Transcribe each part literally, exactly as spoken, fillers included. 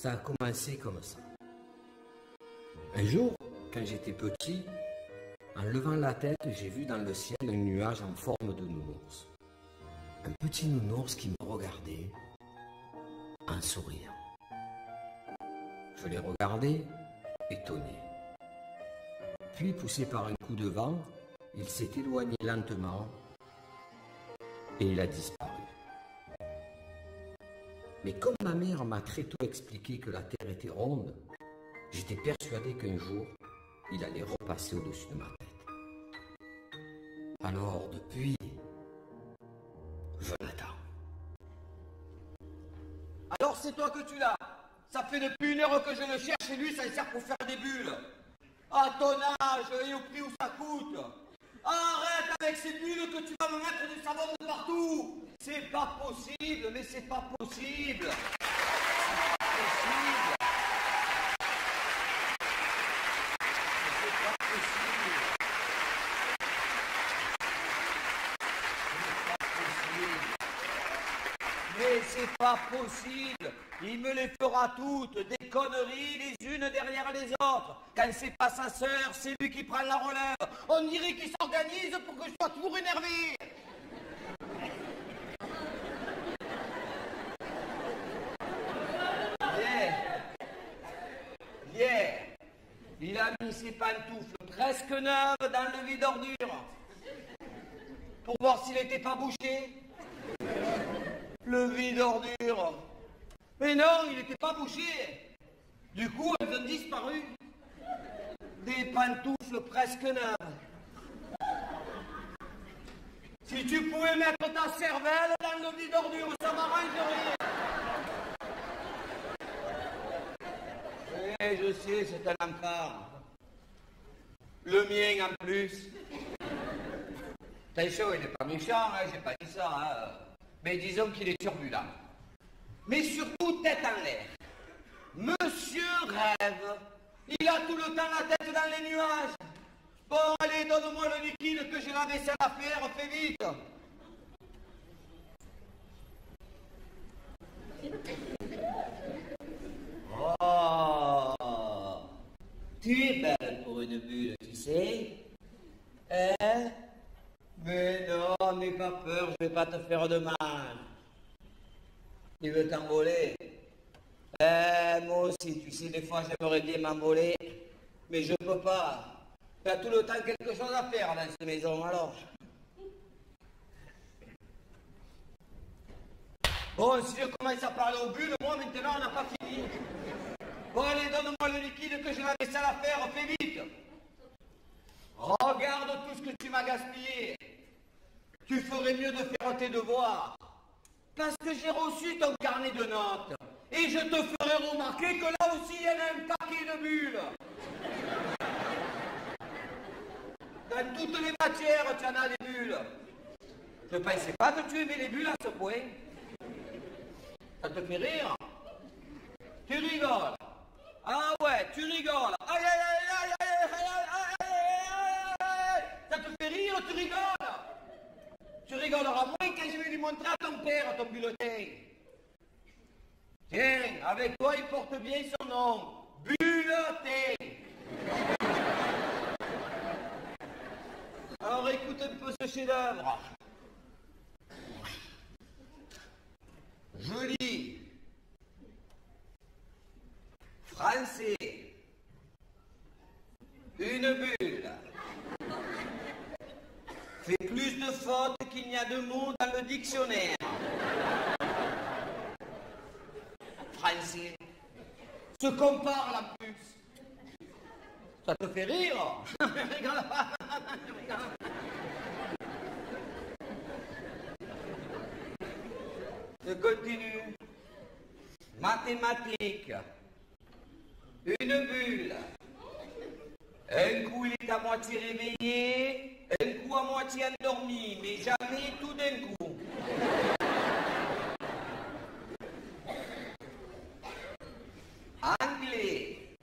Ça a commencé comme ça. Un jour, quand j'étais petit, en levant la tête, j'ai vu dans le ciel un nuage en forme de nounours. Un petit nounours qui me regardait en souriant. Je l'ai regardé, étonné. Puis, poussé par un coup de vent, il s'est éloigné lentement et il a disparu. Mais comme ma mère m'a très tôt expliqué que la Terre était ronde, j'étais persuadé qu'un jour, il allait repasser au-dessus de ma tête. Alors, depuis, je l'attends. Alors c'est toi que tu l'as. Ça fait depuis une heure que je le cherche et lui, ça lui sert pour faire des bulles. À ton âge et au prix où ça coûte. Arrête avec ces bulles que tu vas me mettre du savon de partout. C'est pas possible, mais c'est pas possible. C'est pas possible. C'est pas possible. Mais c'est pas possible. Il me les fera toutes, des conneries les unes derrière les autres. Quand c'est pas sa sœur, c'est lui qui prend la relève. On dirait qu'il s'organise pour que je sois toujours énervé. Viens. Viens. Il a mis ses pantoufles presque neuves dans le vide ordure. Pour voir s'il n'était pas bouché. Le vide ordure. Mais non, il n'était pas bouché. Du coup, elles ont disparu. Des pantoufles presque neuves. Si tu pouvais mettre ta cervelle dans le vide ordure, ça m'arrangerait. Oui, je sais, c'est un encart. Le mien en plus. Attention, il n'est pas méchant, hein, j'ai pas dit ça. Hein. Mais disons qu'il est turbulent. Mais surtout tête en l'air. Monsieur rêve. Il a tout le temps la tête dans les nuages. Bon, allez, donne-moi le liquide que j'ai la vaisselle à faire, fais vite. Oh, tu es belle pour une bulle, tu sais. Hein? Mais non, n'aie pas peur, je vais pas te faire de mal. Tu veux t'envoler? Eh, moi aussi, tu sais, des fois j'aimerais bien m'envoler, mais je peux pas. Il y a tout le temps quelque chose à faire dans cette maison, alors. Bon, si je commence à parler aux bulles, moi maintenant on n'a pas fini. Bon, allez, donne-moi le liquide que j'ai la vaisselle à faire, fais vite. Regarde tout ce que tu m'as gaspillé. Tu ferais mieux de faire tes devoirs. Parce que j'ai reçu ton carnet de notes. Et je te ferai remarquer que là aussi, il y en a un paquet de bulles. Dans toutes les matières, tu en as des bulles. Je ne pensais pas que tu aimais les bulles à ce point. Ça te fait rire? Tu rigoles. Ah ouais, tu rigoles. Aïe, aïe, aïe, aïe, aïe, aïe, aïe, aïe, aïe. Ça te fait rire, tu rigoles. Tu rigoleras moins quand je vais lui montrer à ton père ton bulletin. Tiens, avec toi, il porte bien son nom. Bulletin. Alors écoute un peu ce chef-d'œuvre. Je lis. Français. Une bulle. Fait plus de fautes qu'il n'y a de mots dans le dictionnaire. Français. Ce qu'on parle en plus. Ça te fait rire? Regarde pas. Je continue. Mathématiques. Une bulle. Un coup, il est à moitié réveillé, un coup à moitié endormi, mais jamais tout d'un coup. Anglais.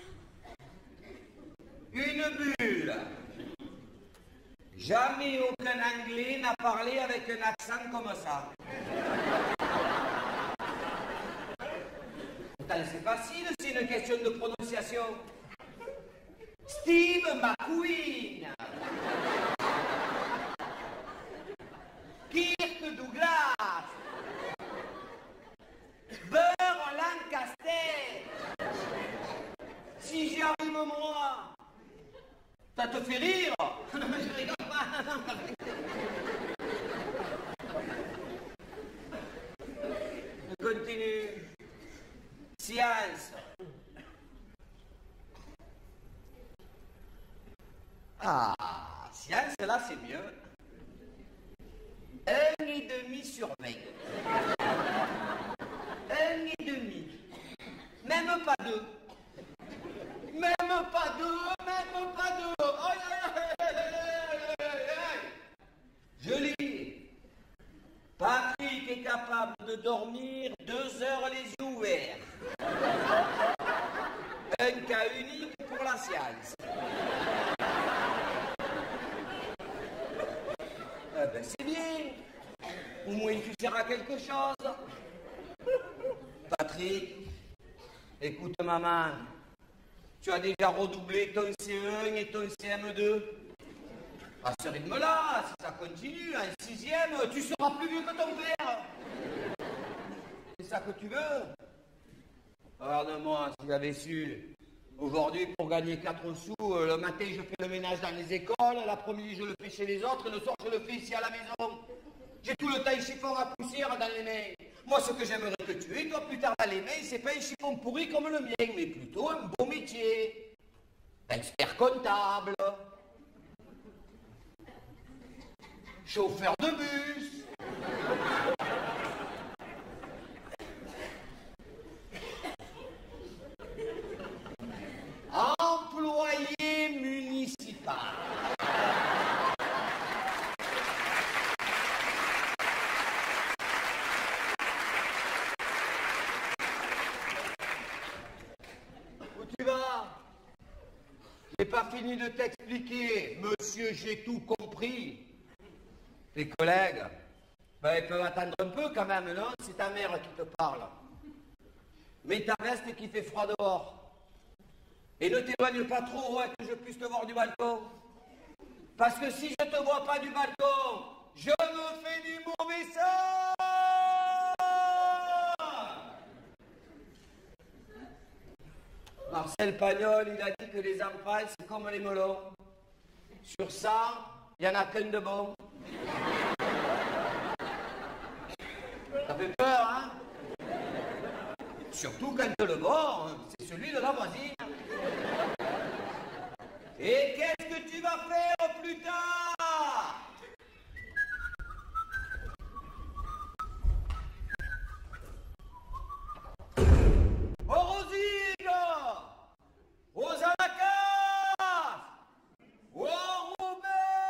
Une bulle. Jamais aucun Anglais n'a parlé avec un accent comme ça. T'as Ben, c'est facile, c'est une question de prononciation. Steve McQueen. Kirk Douglas. Burr Lancaster. Si j'y arrive moi, ça te fait rire? Non, mais je rigole pas. On continue. Science. Ah, science, là, c'est mieux. Un et demi sur vingt. Un et demi. Même pas deux. Même pas deux, même pas deux. Aïe, aïe, aïe, aïe, aïe, aïe. Je lis. Patrick est capable de dormir deux heures les yeux ouverts. Un cas unique pour la science. Eh ben, c'est bien. Au moins, tu seras quelque chose. Patrick, écoute maman. Tu as déjà redoublé ton C E un et ton C M deux. À ce rythme-là, si ça continue, en sixième, tu seras plus vieux que ton père. C'est ça que tu veux? Regarde-moi, si j'avais su. Aujourd'hui, pour gagner quatre sous, le matin, je fais le ménage dans les écoles, l'après-midi, je le fais chez les autres, et le soir, je le fais ici à la maison. J'ai tout le temps un chiffon à poussière dans les mains. Moi, ce que j'aimerais que tu aies, toi, plus tard dans les mains, c'est pas un chiffon pourri comme le mien, mais plutôt un beau métier. Expert comptable. Chauffeur de bus. Employé municipal. Où tu vas? J'ai pas fini de t'expliquer, monsieur, j'ai tout compris. Tes collègues, ben, ils peuvent attendre un peu quand même, non? C'est ta mère qui te parle. Mets ta veste qui fait froid dehors. Et ne t'éloigne pas trop, ouais, que je puisse te voir du balcon. Parce que si je te vois pas du balcon, je me fais du mauvais sang. Marcel Pagnol, il a dit que les enfants, c'est comme les melons. Sur cent, il n'y en a qu'un de bon. Ça fait peur, hein? Surtout quand le bon, c'est celui de la voisine. Et qu'est-ce que tu vas faire plus tard? Aux Rosigues, aux Anacas, aux Roubaix.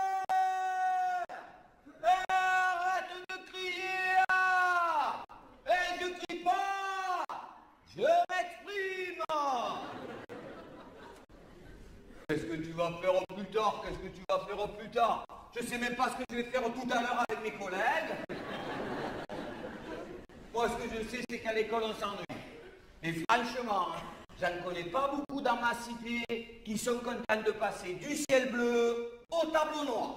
Arrête de crier! Et je crie pas! Je m'exprime! Qu'est-ce que tu vas faire plus tard? Qu'est-ce que tu vas faire plus tard? Je sais même pas ce que je vais faire tout à l'heure avec mes collègues. Moi, ce que je sais, c'est qu'à l'école, on s'ennuie. Et franchement, j'en connais pas beaucoup dans ma cité qui sont contents de passer du ciel bleu au tableau noir.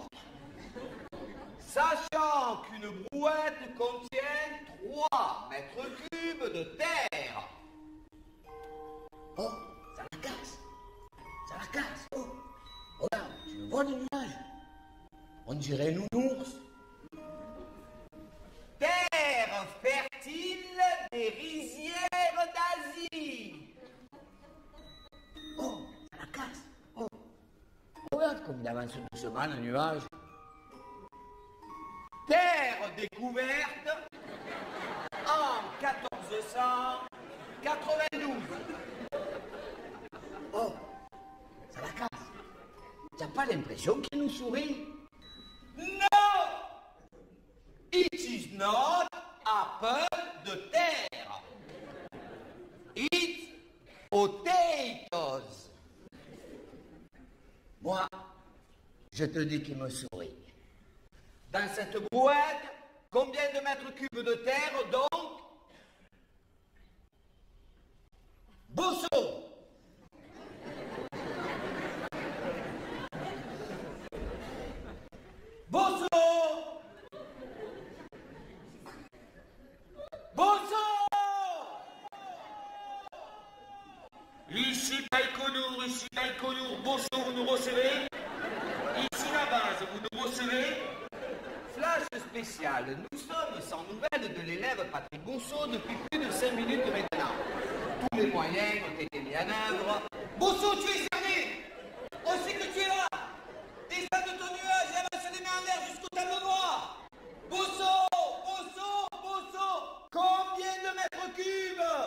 Sachant qu'une brouette contient trois mètres cubes de terre. Oh, ça la casse. Ça la casse. Oh, regarde, tu le vois le nuage? On dirait un nounours. Terre fertile des rizières d'Asie. Oh, ça la casse. Oh, regarde comme il avance doucement le nuage. Terre découverte en quatorze cent quatre-vingt-douze. Oh, ça la casse. T'as pas l'impression qu'il nous sourit? Non! It is not a pomme de terre. It's potatoes. Moi, je te dis qu'il me sourit. Dans cette brouette, combien de mètres cubes de terre, donc? Bosso. Bosso. Bosso. Ici Taïkonour, ici Taïkonour, Bosso, vous nous recevez? Ici la base, vous nous recevez? Flash spécial, nous sommes sans nouvelles de l'élève Patrick Bosso depuis plus de cinq minutes maintenant. Tous les moyens ont été mis en œuvre. Bosso, tu es cerné! On sait que tu es là! Descends de ton nuage et avance les mains en l'air jusqu'au tableau noir! Bosso! Bosso! Bosso! Combien de mètres cubes?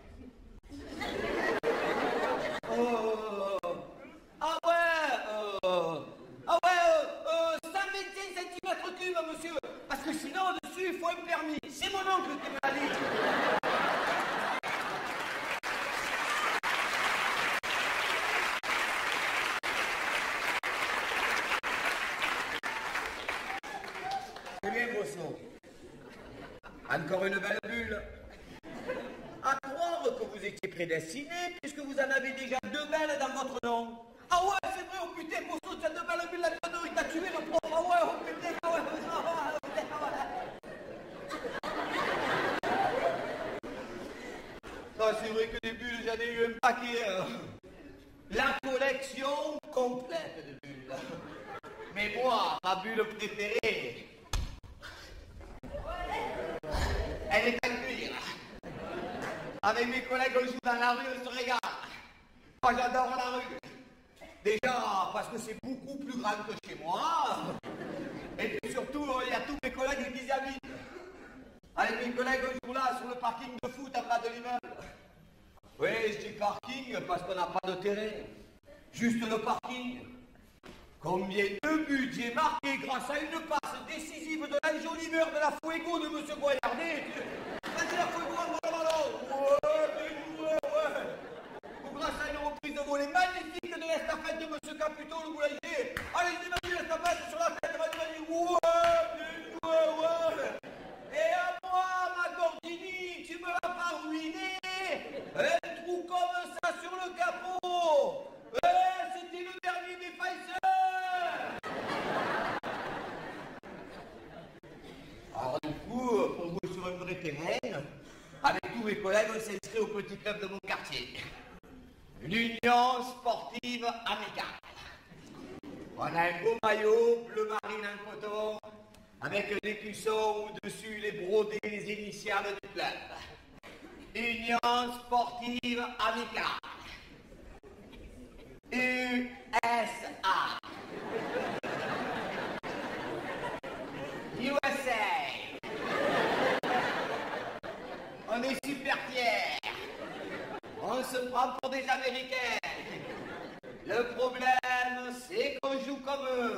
Oh! Ah ouais! Euh, ah ouais! Euh, euh, cent vingt-cinq centimètres cubes, monsieur! Parce que sinon, dessus, il faut un permis. C'est mon oncle qui me l'a dit. C'est bien, Bosso. Encore une belle bulle. À croire que vous étiez prédestiné, puisque vous en avez déjà deux belles dans votre nom. Ah ouais, c'est vrai, oh putain, Bosso, tu as deux belles bulles là-dedans, il t'a tué le prof. Ah ouais, oh putain, ah ouais, ah ouais, ah ouais, ah ouais. Non, c'est vrai que des bulles, j'en ai eu un paquet. Hein. La collection complète de bulles. Mais moi, ma bulle préférée, elle est en cuir. Avec mes collègues, on joue dans la rue, on se régale. Moi, j'adore la rue. Déjà, parce que c'est beaucoup plus grand que chez moi. Et puis surtout, il y a tous mes collègues qui y habitent. Avec mes collègues, on joue là, sur le parking de foot en bas de l'immeuble. Oui, je dis parking parce qu'on n'a pas de terrain. Juste le parking. Combien de buts j'ai marqué grâce à une passe décisive de l'enjoliveur de la Fuego de M. Boyardet. Vas-y, la Fuego, envoie le ballon. Ouais, bien joué, ouais. Ou grâce à une reprise de volée magnifique de l'estafette de M. Caputo, le boulanger. Allez, vas-y, l'estafette sur la tête, vas-y, vas-y. Ouais, bien joué, ouais. Et à moi, ma Gordini, tu me l'as pas ruiné. Un trou comme ça sur le capot. Ouais, c'était le dernier des Pfizer. Alors du coup, pour jouer sur un vrai terrain, avec tous mes collègues, on s'est inscrit au petit club de mon quartier. L'Union sportive amicale. On a un beau maillot, bleu marine en coton, avec un écusson où-dessus les brodés, les initiales du club. Union sportive amicale. U S A. U S A. On est super fiers. On se prend pour des Américains. Le problème, c'est qu'on joue comme eux.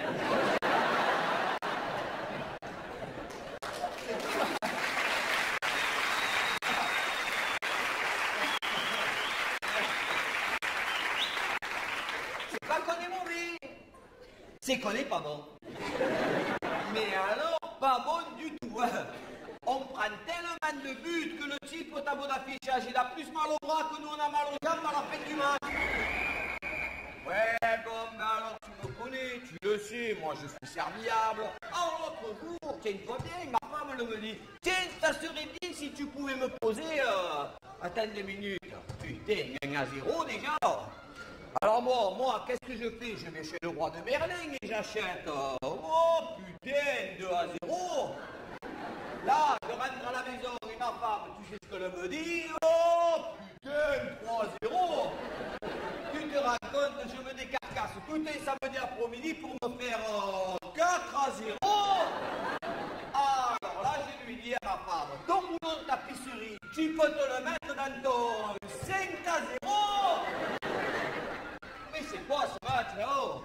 C'est pas qu'on est mauvais, c'est qu'on est pas bon. Mais alors, pas bon du tout. On prend tellement de buts que le type au tableau d'affichage, il a plus mal au bras que nous on a mal aux jambes à la fin du match. Ouais, bon, ben alors tu me connais, tu le sais, moi je suis serviable. Alors l'autre jour, tiens-toi bien, ma femme elle me dit, tiens, ça serait bien si tu pouvais me poser, euh, attends deux minutes. Putain, il y a un à zéro déjà. Alors bon, moi, qu'est-ce que je fais? Je vais chez le roi de Merlin et j'achète, euh, oh putain, deux à zéro. Là, je rentre à la maison et ma femme, tu sais ce qu'elle me dit? Oh putain, trois à zéro. Tu te rends compte, je me décarcasse tout un samedi après-midi pour me faire euh, quatre à zéro. Alors là, je lui dis à ma femme, ton boulot de tapisserie, tu peux te le mettre dans ton cinq à zéro. Mais c'est quoi ce match là-haut?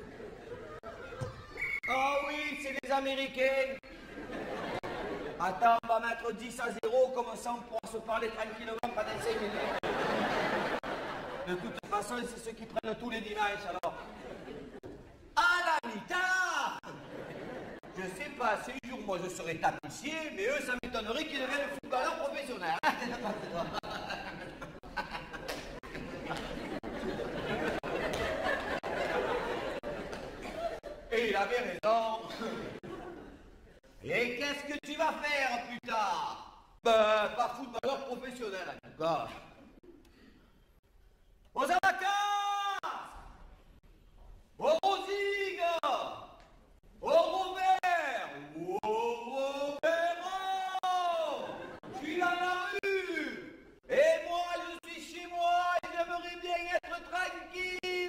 Ah oui, c'est les Américains. Attends, on va mettre dix à zéro, comme ça on pourra se parler tranquillement pendant cinq minutes. De toute façon, c'est ceux qui prennent tous les dimanches alors. À la mi-temps! Je sais pas, si un jour moi je serai tapissier, mais eux ça m'étonnerait qu'ils deviennent footballeurs professionnels. avait raison. Et qu'est-ce que tu vas faire plus tard? Ben, pas footballeur professionnel, en tout cas. Aux Abacas, aux Rosigues, au Robert, au Robert, je suis dans la rue, et moi je suis chez moi, et j'aimerais bien être tranquille.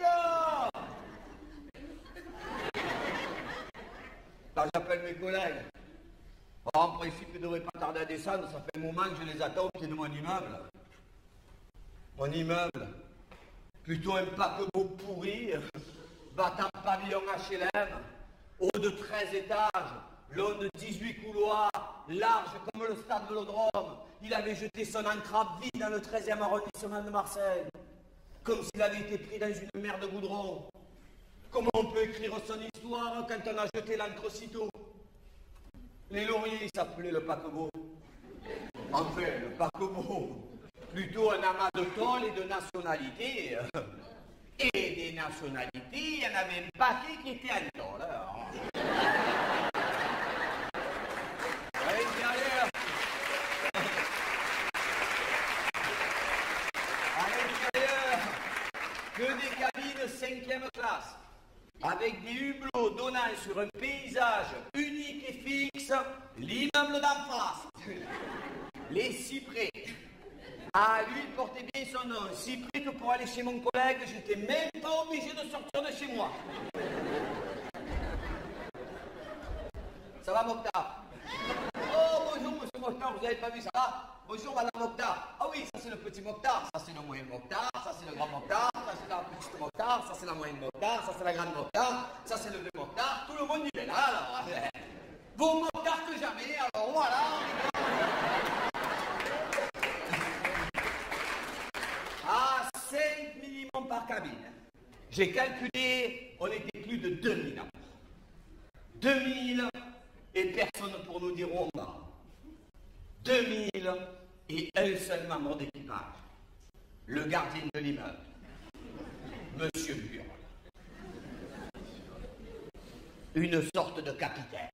Là j'appelle mes collègues. Bon, en principe, ils ne devraient pas tarder à descendre, ça fait un moment que je les attends au pied de mon immeuble. Mon immeuble, plutôt un paquebot pourri, battant pavillon H L M, haut de treize étages, long de dix-huit couloirs, large comme le stade Vélodrome. Il avait jeté son encrave vide dans le treizième arrondissement de Marseille, comme s'il avait été pris dans une mer de goudron. Comment on peut écrire son histoire quand on a jeté l'encre aussitôt? Les lauriers s'appelaient le paquebot. Enfin, le paquebot, plutôt un amas de tôle et de nationalités. Et des nationalités, il y en avait un paquet qui était en tôle. À l'intérieur, à l'intérieur, que des cabines cinquième classe, avec des hublots donnant sur un paysage unique et fixe, l'immeuble d'en face, les cyprès. Ah, lui, il portait bien son nom, si près que pour aller chez mon collègue, j'étais même pas obligé de sortir de chez moi. Ça va, Mokhtar? Oh, bonjour, monsieur Mokhtar, vous n'avez pas vu ça? Bonjour, madame Mokhtar. Ah oui, ça c'est le petit Mokhtar, ça c'est le moyen Mokhtar, ça c'est le grand Mokhtar, ça c'est la petite Mokhtar, ça c'est la moyenne Mokhtar, ça c'est la grande Mokhtar, ça c'est le deux Mokhtar, tout le monde y est là, alors. Vos Mokhtar que jamais, alors voilà. À cinq minimum par cabine. J'ai calculé, on était plus de deux mille. deux mille et personne pour nous dire où on va. deux mille et un seul membre d'équipage. Le gardien de l'immeuble, Monsieur Burle. Une sorte de capitaine.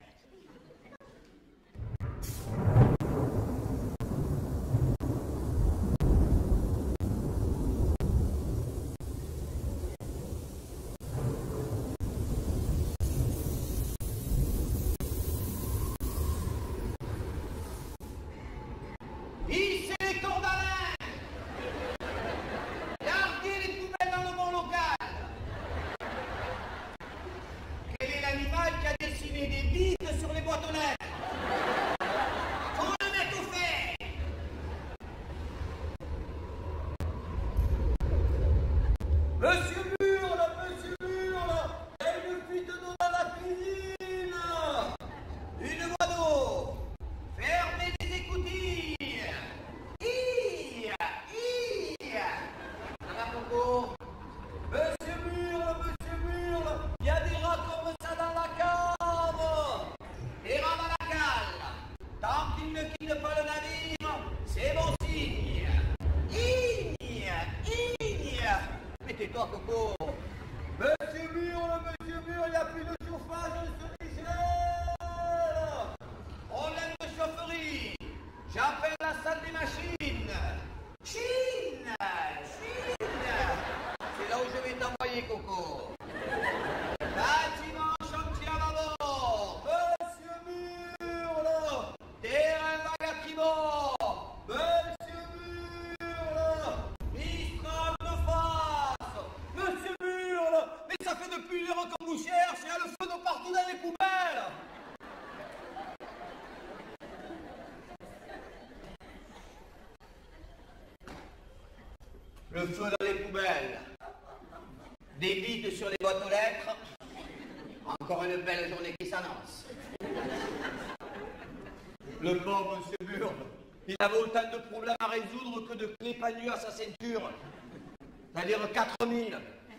Le feu dans les poubelles, des vides sur les boîtes aux lettres, encore une belle journée qui s'annonce. Le pauvre monsieur Burle, il avait autant de problèmes à résoudre que de clés pendues à sa ceinture, c'est-à-dire quatre mille.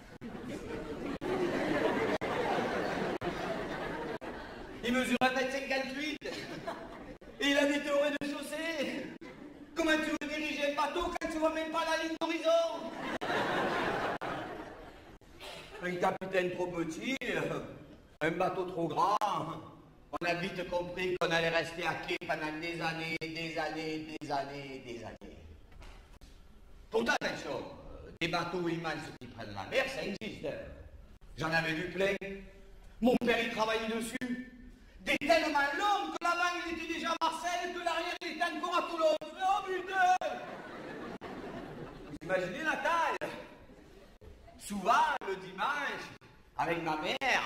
Il mesurait un mètre cinquante-huit et il habitait au rez-de-chaussée. Comment tu veux diriger un bateau quand tu vois même pas la ligne d'horizon? Un capitaine trop petit, Un bateau trop grand. On a vite compris qu'on allait rester à quai pendant des années, des années, des années, des années. Pourtant, attention, des bateaux immenses qui prennent la mer, ça existe. J'en avais vu plein. Mon père, il travaillait dessus. Des tellement longs que l'avant, il était déjà à Marseille, que l'arrière, il était encore à Toulon. Oh putain! Vous imaginez la taille? Souvent, le dimanche, avec ma mère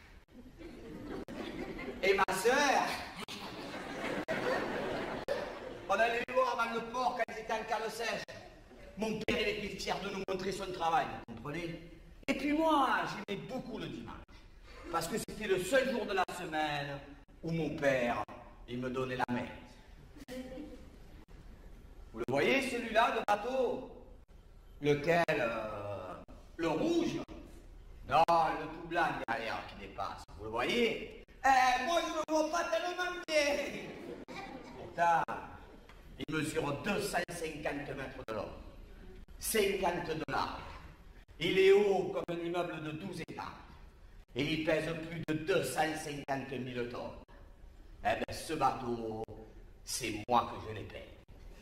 et ma sœur, on allait les voir avant le port quand ils étaient en cale sèche. Mon père, il était fier de nous montrer son travail, vous comprenez? Et puis moi, j'aimais beaucoup le dimanche. Parce que c'était le seul jour de la semaine où mon père, il me donnait la main. Vous le voyez, celui-là, le bateau? Lequel euh, le rouge? Non, le tout blanc derrière qui dépasse. Vous le voyez? Eh, moi, je ne le vois pas tellement bien. Pourtant, il mesure deux cent cinquante mètres de long, cinquante de large. Il est haut comme un immeuble de douze étages. Et il pèse plus de deux cent cinquante mille tonnes. Eh bien, ce bateau, c'est moi que je les paye.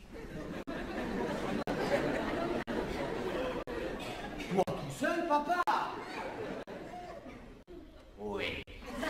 Toi tout seul, papa? Oui.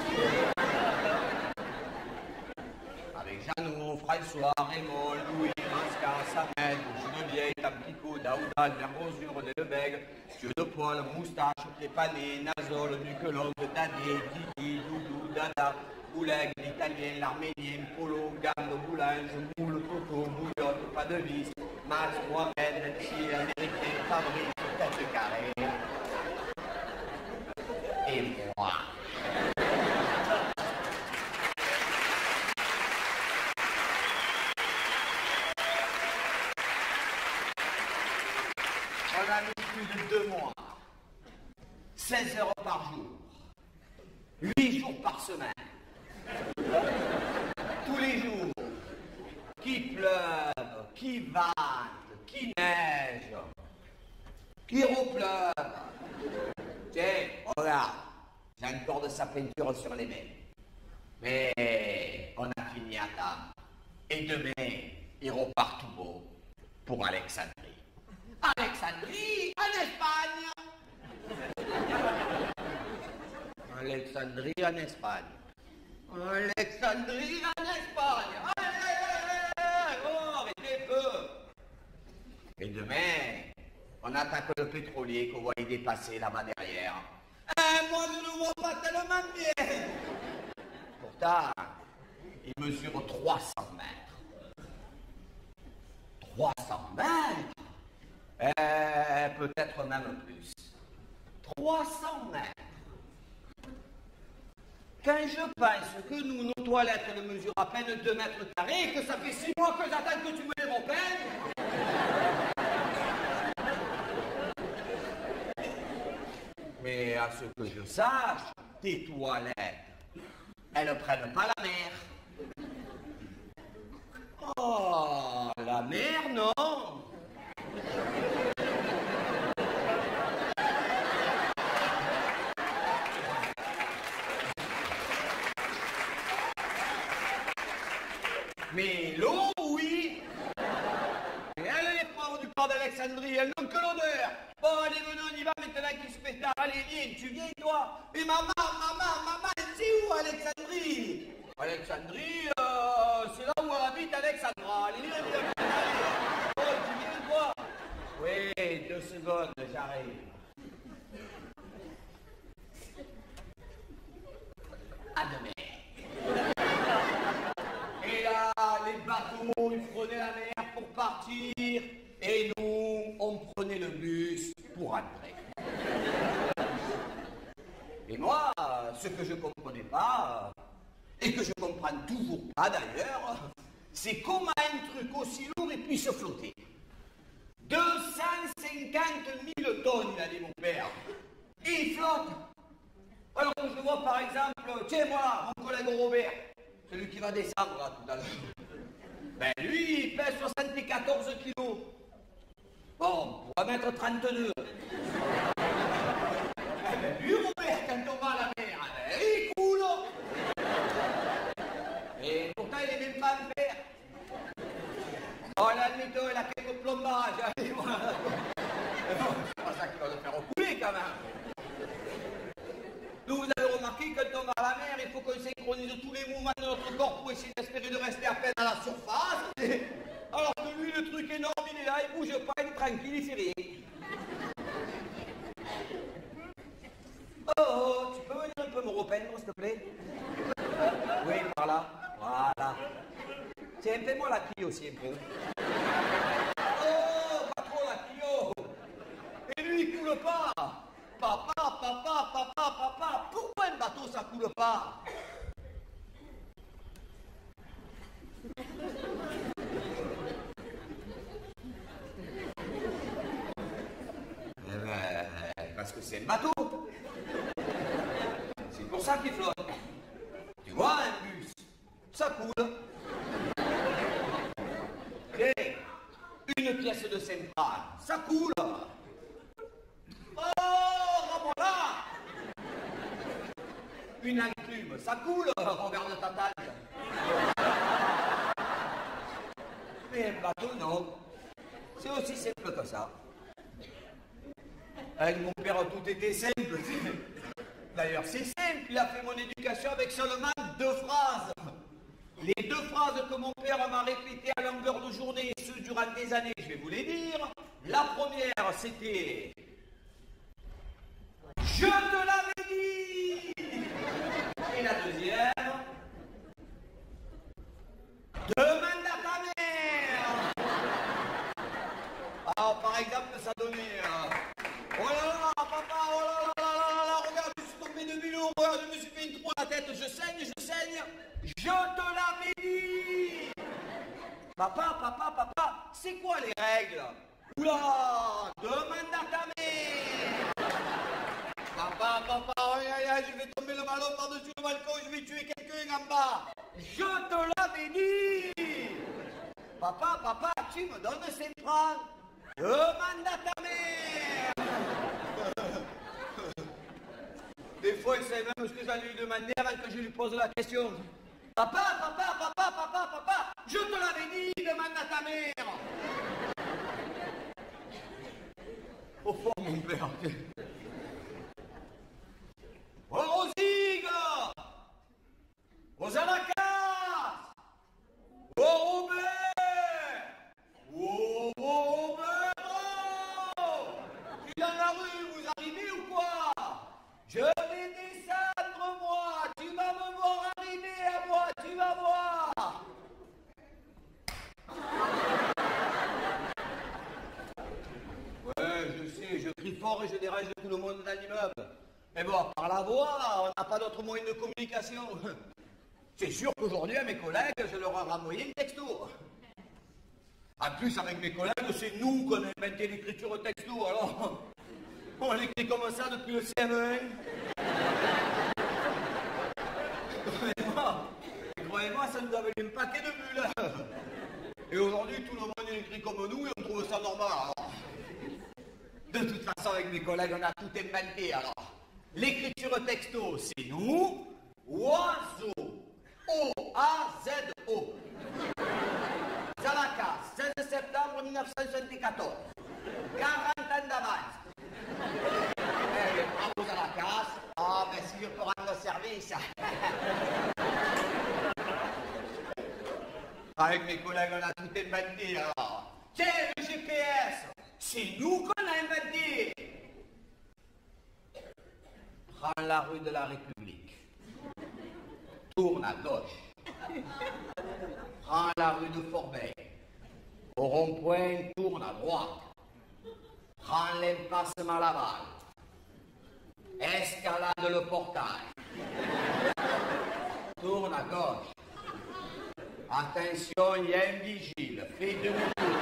Avec Jeannot, François, Raymond, Louis, Mascar, Samed, Geneviève, Tampico, Daouda, Mergosure, Delebègue, Dieu de poil, Moustache, Trépané, Nazol, Duquelon, Dadé, Didi, Doudou, Dada, Bouleg, l'Italien, l'Arménien, Polo, Gande, Boulange, Moule, Toto, Bouillotte, Pas de vis, Max, Mohamed, Nancy, Américain, Fabrice, Tête Carrée. Et moi. On a mis plus de deux mois, seize heures par jour, huit jours par semaine, tous les jours, qui pleuve, qui vente, qui neige, qui repleuve. Tiens, regarde, j'ai encore de sa peinture sur les mains. Mais on a fini à table. Et demain, il repart tout beau pour Alexandrie. Alexandrie, en Espagne. Alexandrie en Espagne. Alexandrie en Espagne. Allez, oh, arrêtez peu. Et demain, on attaque le pétrolier qu'on voyait dépasser là-bas derrière. Eh, moi, je ne vois pas tellement bien. Pourtant, il mesure trois cents mètres. trois cents mètres? Euh, peut-être même plus. trois cents mètres. Quand je pense que nous, nos toilettes ne mesurent à peine deux mètres carrés et que ça fait six mois que j'attends que tu me les repères. Mais à ce que je sache, tes toilettes, elles ne prennent pas la mer. Oh, la mer, non. Mais l'eau, oui. Et elle, les pauvres du port d'Alexandrie, elles n'ont que l'odeur. Bon, allez, venez, on y va maintenant qui se pétard. Allez, viens, tu viens, toi. Et maman, maman, maman, c'est où Alexandrie? Alexandrie, euh, c'est là où elle habite Alexandra. Allez, viens, viens, viens. Oh, tu viens, toi? Oui, deux secondes, j'arrive. À demain. Et là, les bateaux, ils prenaient la mer pour partir, et nous, on prenait le bus pour rentrer. Et moi, ce que je ne comprenais pas, et que je ne comprends toujours pas d'ailleurs, c'est comment un truc aussi lourd il puisse flotter. deux cent cinquante mille tonnes, il a dit mon père, et il flotte. Alors que je vois par exemple, tiens voilà, mon collègue Robert, celui qui va descendre là tout à l'heure. Ben lui, il pèse soixante-quatorze kilos. Bon, on va mettre trente-deux. Eh ben lui, Robert, quand on va à la mer, il chemin, il est même pas en fer. Oh, là, admettons, il a quelques plombages. Allez, voilà. C'est pas ça qui va le faire recouler, quand même. Nous, vous avez remarqué, quand on va à la mer, il faut qu'on synchronise tous les mouvements de notre corps pour essayer d'espérer de rester à peine à la surface. Alors que lui, le truc énorme, il est là, il bouge pas, il est tranquille, il fait rien. Oh, oh, tu peux venir un peu me repeindre, s'il te plaît? Oui, par là. Voilà. Tiens, fais-moi la quille aussi, un peu. Oh, pas trop la quille. Et lui, il coule pas. Papa, papa, papa, papa, pourquoi un bateau, ça coule pas? Eh ben, parce que c'est un bateau. C'est pour ça qu'il flotte. Tu vois, un bus, ça coule. Et une pièce de centrale, ça coule. Oh, voilà. Une enclume, ça coule. Regarde ta taille. Mais un bateau, non. C'est aussi simple que ça. Avec mon père, tout était simple. D'ailleurs, c'est simple. Il a fait mon éducation avec seulement deux phrases. Les deux phrases que mon père m'a répétées à longueur de journée, et ce durant des années, je vais vous les dire. La première, c'était... Je te l'avais dit. Et la deuxième... Demande à ta mère. Alors, par exemple, ça donnait... Euh... Oh là là, papa, oh là là là là là, regarde, je suis tombé de vélo, regarde, je me suis fait une trou à la tête, je saigne, je saigne. Je te l'avais dit. Papa, papa, papa, c'est quoi les règles? Oula, demande à ta mère. Papa, papa, aïe, aïe, aïe, je vais tomber le ballon par-dessus le balcon, je vais tuer quelqu'un en bas. Je te l'avais dit. Papa, papa, tu me donnes ces phrases. Demande à ta mère. Des fois, il sait même ce que j'allais lui demander avant que je lui pose la question. Papa, papa, papa, papa, papa, je te l'avais dit, demande à ta mère. Au fond, mon père. Aux Rosigues, aux Alacas, aux Robert, aux Robert. Tu es dans la rue, vous arrivez ou quoi? Je vais descendre, moi. Tu vas me voir arriver à moi. Tu vas voir. Ouais, je sais, je crie fort et je dérange tout le monde dans l'immeuble. Mais bon, par la voix, on n'a pas d'autre moyen de communication. C'est sûr qu'aujourd'hui, à mes collègues, je leur ai renvoyé un texto. En plus, avec mes collègues, c'est nous qu'on a inventé l'écriture texto, alors... On écrit comme ça depuis le C M un. Croyez-moi, croyez-moi, ça nous avait un paquet de bulles. Et aujourd'hui, tout le monde écrit comme nous et on trouve ça normal. Alors. De toute façon, avec mes collègues, on a tout inventé. Alors, l'écriture texto, c'est nous. Oiseau. O A Z O. Zalaka, seize septembre mille neuf cent soixante-quatorze. quarante ans d'avance. Eh, bravo à la casse. Ah, ben si je peux rendre service. Avec mes collègues, on a tout inventé, alors. Tiens, le G P S, c'est nous qu'on a inventé. Prends la rue de la République. Tourne à gauche. Prends la rue de Forbey. Au rond-point, tourne à droite. Prends l'impasse Malaval. Escalade le portail. Tourne à gauche. Attention, il y a un vigile. Fais demi-tour.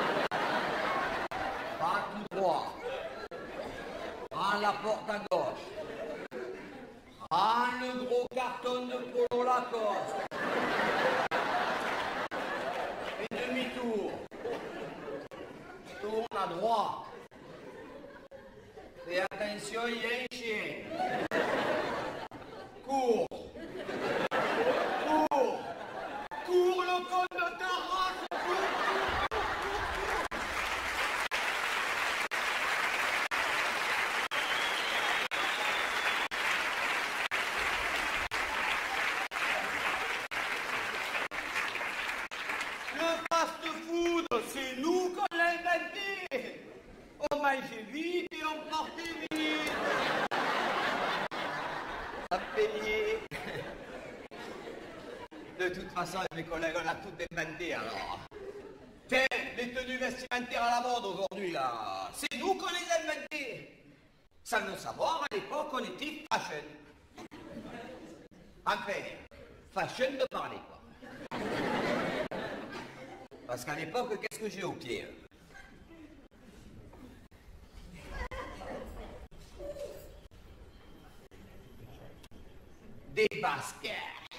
Pas tout droit. Prends la porte à gauche. Prends le gros carton de Polo Lacoste. Fais demi-tour. Tourne à droite. Fais attention, il y a un chien. Cours. Cours. con de ta race. Le fast-food, c'est nous qu'on l'a inventé. On mangeait vite et on portait vite. Ça me peignait. De toute façon, mes collègues, on a tout inventé alors. Tiens, les tenues vestimentaires à la mode aujourd'hui, là, c'est nous qu'on les a inventées. Sans le savoir, à l'époque, on était fashion. Enfin, fashion de parler, quoi. Parce qu'à l'époque, qu'est-ce que j'ai au pied? Des baskets.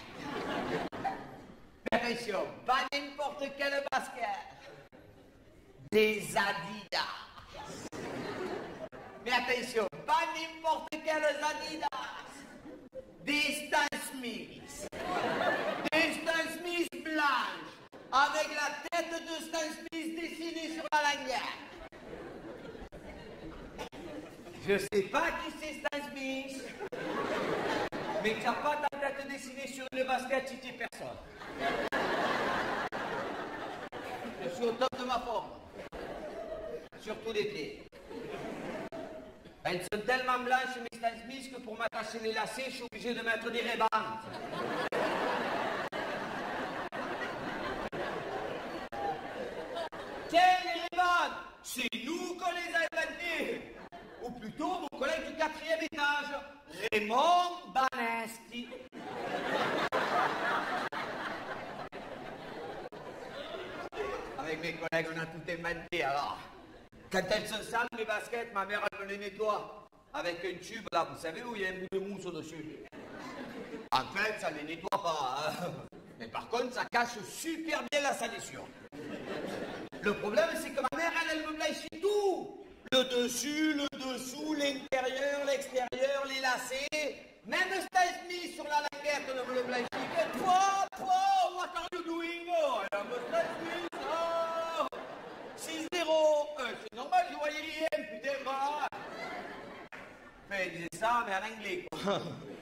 Attention, pas n'importe quelle basket. Des Adidas. Mais attention, pas n'importe quelles Adidas. Des Stan Smith. Des Stan Smith blanches. Avec la tête de Stan Smith dessinée sur la lanière. Je sais pas qui c'est Stan Smith. Mais tu n'as pas ta tête dessinée sur une basket si tu es personne. Je suis au top de ma forme. Surtout l'été. Elles sont tellement blanches, mes Stan Smith, que pour m'attacher les lacets, je suis obligé de mettre des rébans. Tiens, les rébans, c'est nous qu'on les a inventés. Ou plutôt, mon collègue du quatrième étage, Raymond Banesti. Avec mes collègues, on a tout inventé, alors. Quand elles sont sales, mes baskets, ma mère, elle me les nettoie. Avec un tube, là, vous savez où il y a un bout de mousse au-dessus. En fait, ça ne les nettoie pas, hein. Mais par contre, ça cache super bien la salissure. Le problème, c'est que ma mère, elle, elle me blanchit tout. Le dessus, le dessous, l'intérieur, l'extérieur, les lacets. Même Stan Smith sur la laquette ne me le blanchit. Et toi, toi, what are you doing? Oh, I'm Stan Smith. Oh, six zéro. Euh, c'est normal, je voyais rien, putain, bah. Enfin, il disait ça, mais en anglais, quoi.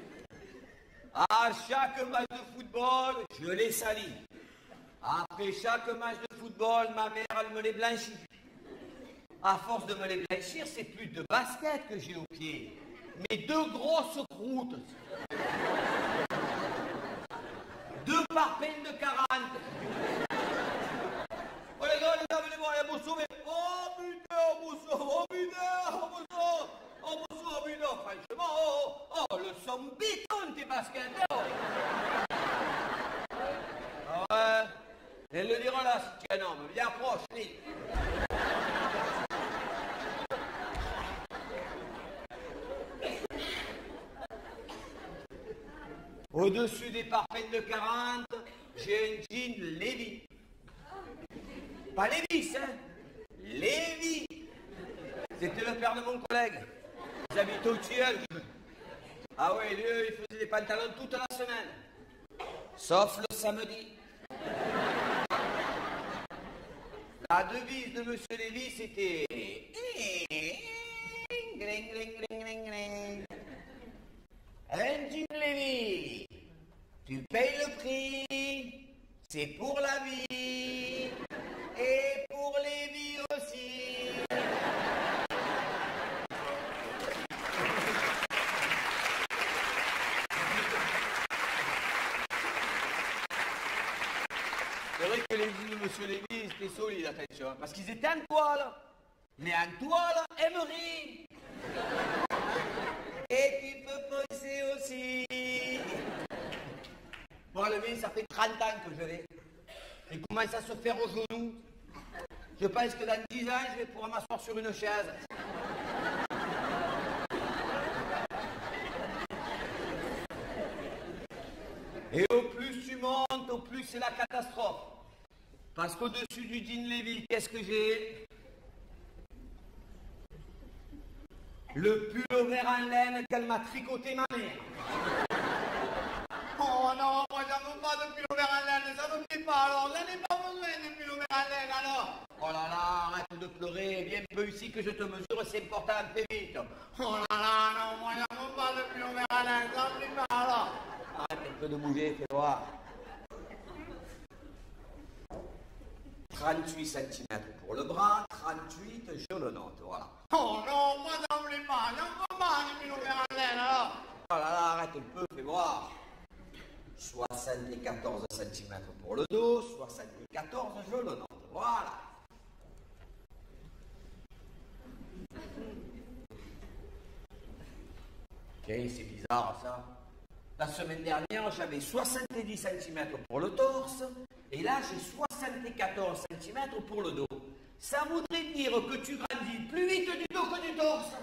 À chaque match de football, je les salis. Après chaque match de football, ma mère, elle me les blanchit. À force de me les blanchir, c'est plus de baskets que j'ai au pied, mais deux grosses croûtes. Deux parpaings de quarante. Oh les gars, les gars, venez voir, il y a Bosso, mais... Oh putain, Bosso, oh putain, oh Bosso, oh Bosso, oh putain, franchement, oh, oh, oh, le son béton, tes baskets, oh. Ah ouais, elle le dira là, si tu es un homme, viens, approche, vite. Au-dessus des parpaings de quarante, j'ai un jean Levi. Pas Levis, hein? Levi. C'était le père de mon collègue. Ils habitaient au Tilleul. Ah oui, lui, il faisait des pantalons toute la semaine. Sauf le samedi. La devise de Monsieur Lévy, c'était... Un jean Lévy, tu payes le prix, c'est pour la vie, et pour les vies aussi. C'est vrai que les jeans de Monsieur Lévy, c'était solide, attention, parce qu'ils étaient en toile, mais en toile, Emery. Et tu peux poser aussi. Moi, le mien, ça fait trente ans que je l'ai. Il commence à se faire au genou. Je pense que dans dix ans, je vais pouvoir m'asseoir sur une chaise. Et au plus tu montes, au plus c'est la catastrophe. Parce qu'au-dessus du jean Lévy, qu'est-ce que j'ai? Le pull vert en laine qu'elle m'a tricoté ma mère. Oh non, moi j'en veux pas de pull vert en laine, ça me plaît pas. pas alors, je n'ai pas besoin de pull Méralène alors. Oh là là, arrête de pleurer, viens un peu ici que je te mesure, c'est important, fais vite. Oh là là, non, moi je n'aime pas de pull Méralène, j'en ai pas alors. Arrête un peu de bouger, fais voir. trente-huit centimètres pour le bras, trente-huit, je le note, voilà. Oh non, moi j'en voulais pas, j'en veux pas de pull Méralène alors. Oh là là, arrête un peu, fais voir. soixante-quatorze centimètres pour le dos, soixante-quatorze, je le note, voilà. Okay, c'est bizarre ça. La semaine dernière, j'avais soixante-dix centimètres pour le torse, et là j'ai soixante-quatorze centimètres pour le dos. Ça voudrait dire que tu grandis plus vite du dos que du torse.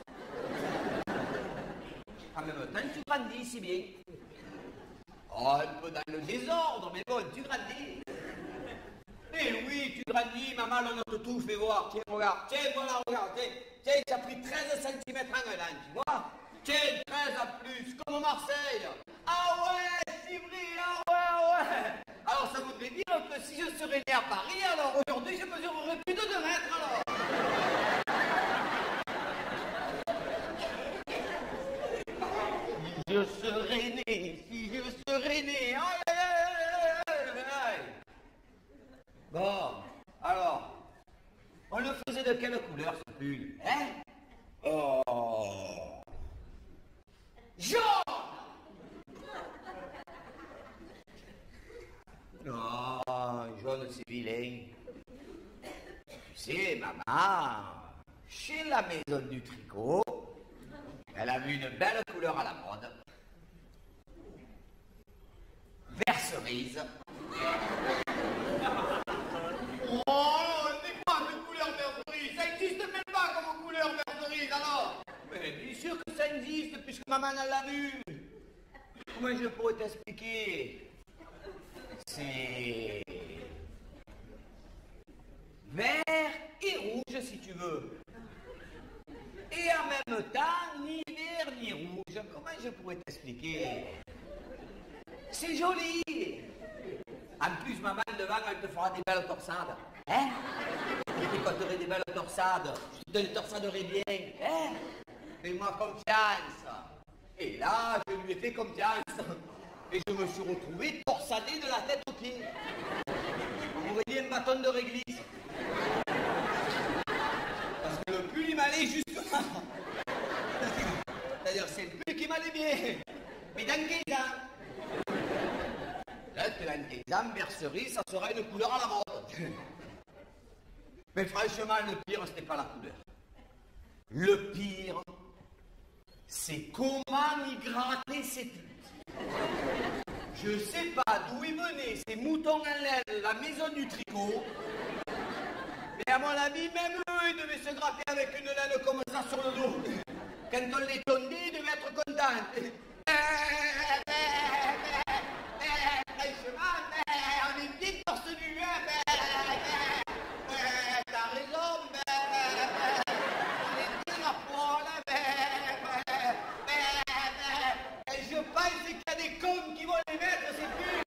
En même temps, tu grandis, c'est bien. Oh, un peu dans le désordre, mais bon, tu grandis. Eh oui, tu grandis, maman, on note tout, fais voir. Tiens, regarde, tiens, voilà, regarde, tiens, tiens, tu as pris treize centimètres en un an, tu vois. Tiens, treize à plus, comme Marseille. Ah ouais, c'est vrai, ah ouais, ah ouais. Alors, ça voudrait dire que si je serais né à Paris, alors aujourd'hui, je mesurerais plus de deux mètres, alors. Si je serais né, si je serais né, aïe, aïe, aïe, aïe. Bon, alors, on le faisait de quelle couleur ce pull, hein? Oh, jaune. Non, jaune c'est vilain. Tu sais, maman, chez la maison du tricot, elle a vu une belle couleur à la mode. Vert cerise. Oh, c'est quoi cette couleur vert cerise? Ça n'existe même pas comme couleur vert cerise alors. Mais bien sûr que ça existe puisque maman l'a vu. Comment je pourrais t'expliquer? C'est vert et rouge si tu veux. Et en même temps, ni vert ni rouge. Comment je pourrais t'expliquer? C'est joli. En plus, maman, devant, elle te fera des belles torsades. Hein? Je te décoterai des belles torsades. Je te les torsaderai bien. Hein? Fais-moi confiance. Et là, je lui ai fait confiance. Et je me suis retrouvé torsadé de la tête aux pieds. On m'aurait dit un bâton de réglisse. Parce que le pull, il m'allait justement. C'est-à-dire, c'est le pull qui m'allait bien. Mais dans quinze ans. Là, dans quinze ans, vert cerise, ça sera une couleur à la mode. Mais franchement, le pire, ce n'est pas la couleur. Le pire, c'est comment y gratter ses pulls. Je sais pas d'où ils venaient, ces moutons en laine, la maison du tricot. Mais à mon avis, même eux, ils devaient se gratter avec une laine comme ça sur le dos. Quand on les tondait, ils devaient être contents. Franchement, on est bien torse nu, hein. T'as raison, mais on est bien à poil, mais je pense qu'il y a des cons qui vont les mettre, c'est plus.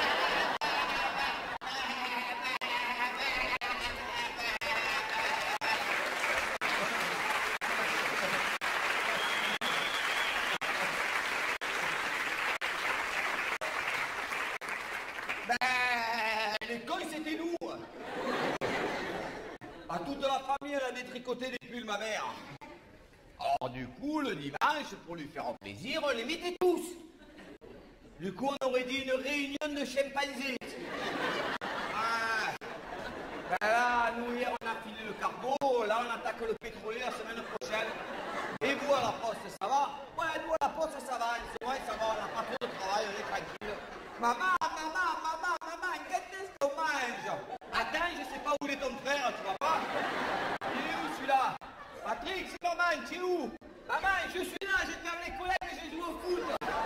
À toute la famille, elle a détricoté des pulls, ma mère. Alors du coup, le dimanche, pour lui faire plaisir, on les mettait tous. Du coup, on aurait dit une réunion de chimpanzés. Ah. Ben là, nous, hier, on a filé le cargo. Là, on attaque le pétrolier la semaine prochaine. Et vous, à la poste, ça va? Ouais, nous, à la poste, ça va. C'est vrai, ça va, on n'a pas trop de travail, on est tranquille. Maman, maman, maman, maman, qu'est-ce qu'on mange? Attends, je sais pas où est ton frère, tu vois pas? Il est où celui-là? Patrick, c'est maman, tu es où? Maman, je suis là, j'étais avec les collègues et j'ai joué au foot.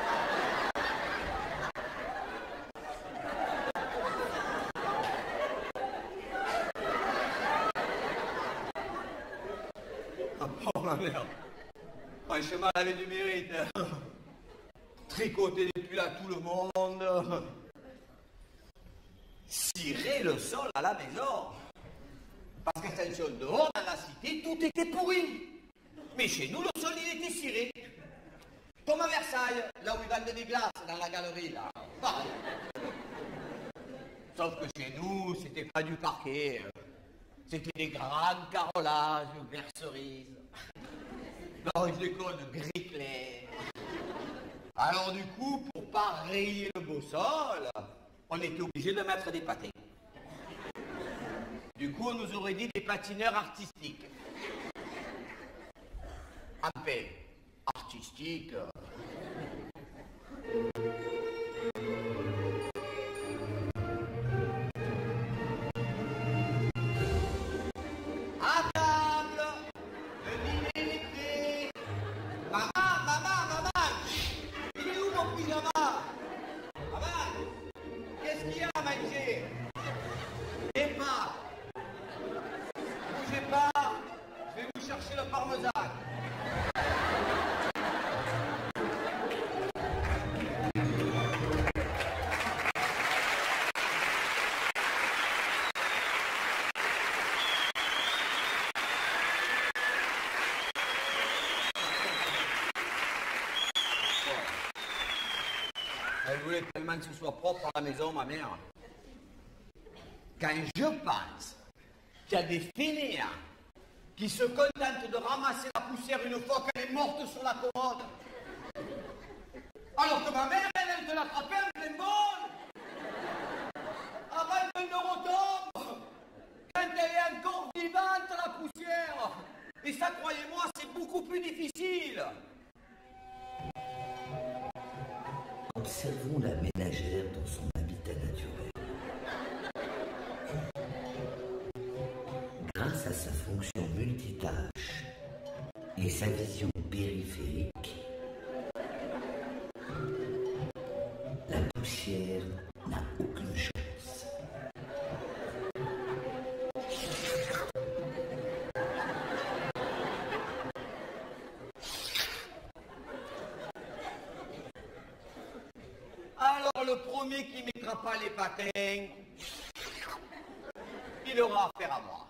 Ah bon, ma mère. Franchement, elle avait du mérite. Tricoter des pulls à tout le monde. cirer le sol à la maison. Parce qu'attention, dehors, dans la cité, tout était pourri. Mais chez nous, le sol, il était ciré. Comme à Versailles, là où ils vendent des glaces, dans la galerie, là. Pareil. Sauf que chez nous, c'était pas du parquet. C'était des grands carrelages, vert cerise. Dans une école de gris clair. Alors du coup, pour pas rayer le beau sol, on était obligé de mettre des patins. Du coup, on nous aurait dit des patineurs artistiques. En fait, artistique. À table, le dîner est prêt. Maman, maman, maman, il est où mon pyjama? Maman, qu'est-ce qu'il y a à manger? Des pâtes. Bougez pas, je vais vous chercher le parmesan. Elle voulait tellement que ce soit propre à la maison, ma mère. Quand je pense qu'il y a des fainéants qui se contentent de ramasser la poussière une fois qu'elle est morte sur la commode, alors que ma mère, elle, elle te l'attrapait en plein vol, avant qu'elle ne retombe, quand elle est encore vivante, la poussière. Et ça, croyez-moi, c'est beaucoup plus difficile. Observons la ménagère dans son habitat naturel. Grâce à sa fonction multitâche et sa vision périphérique, la poussière n'a aucune chance. Alors le premier qui ne mettra pas les patins, il aura affaire à moi.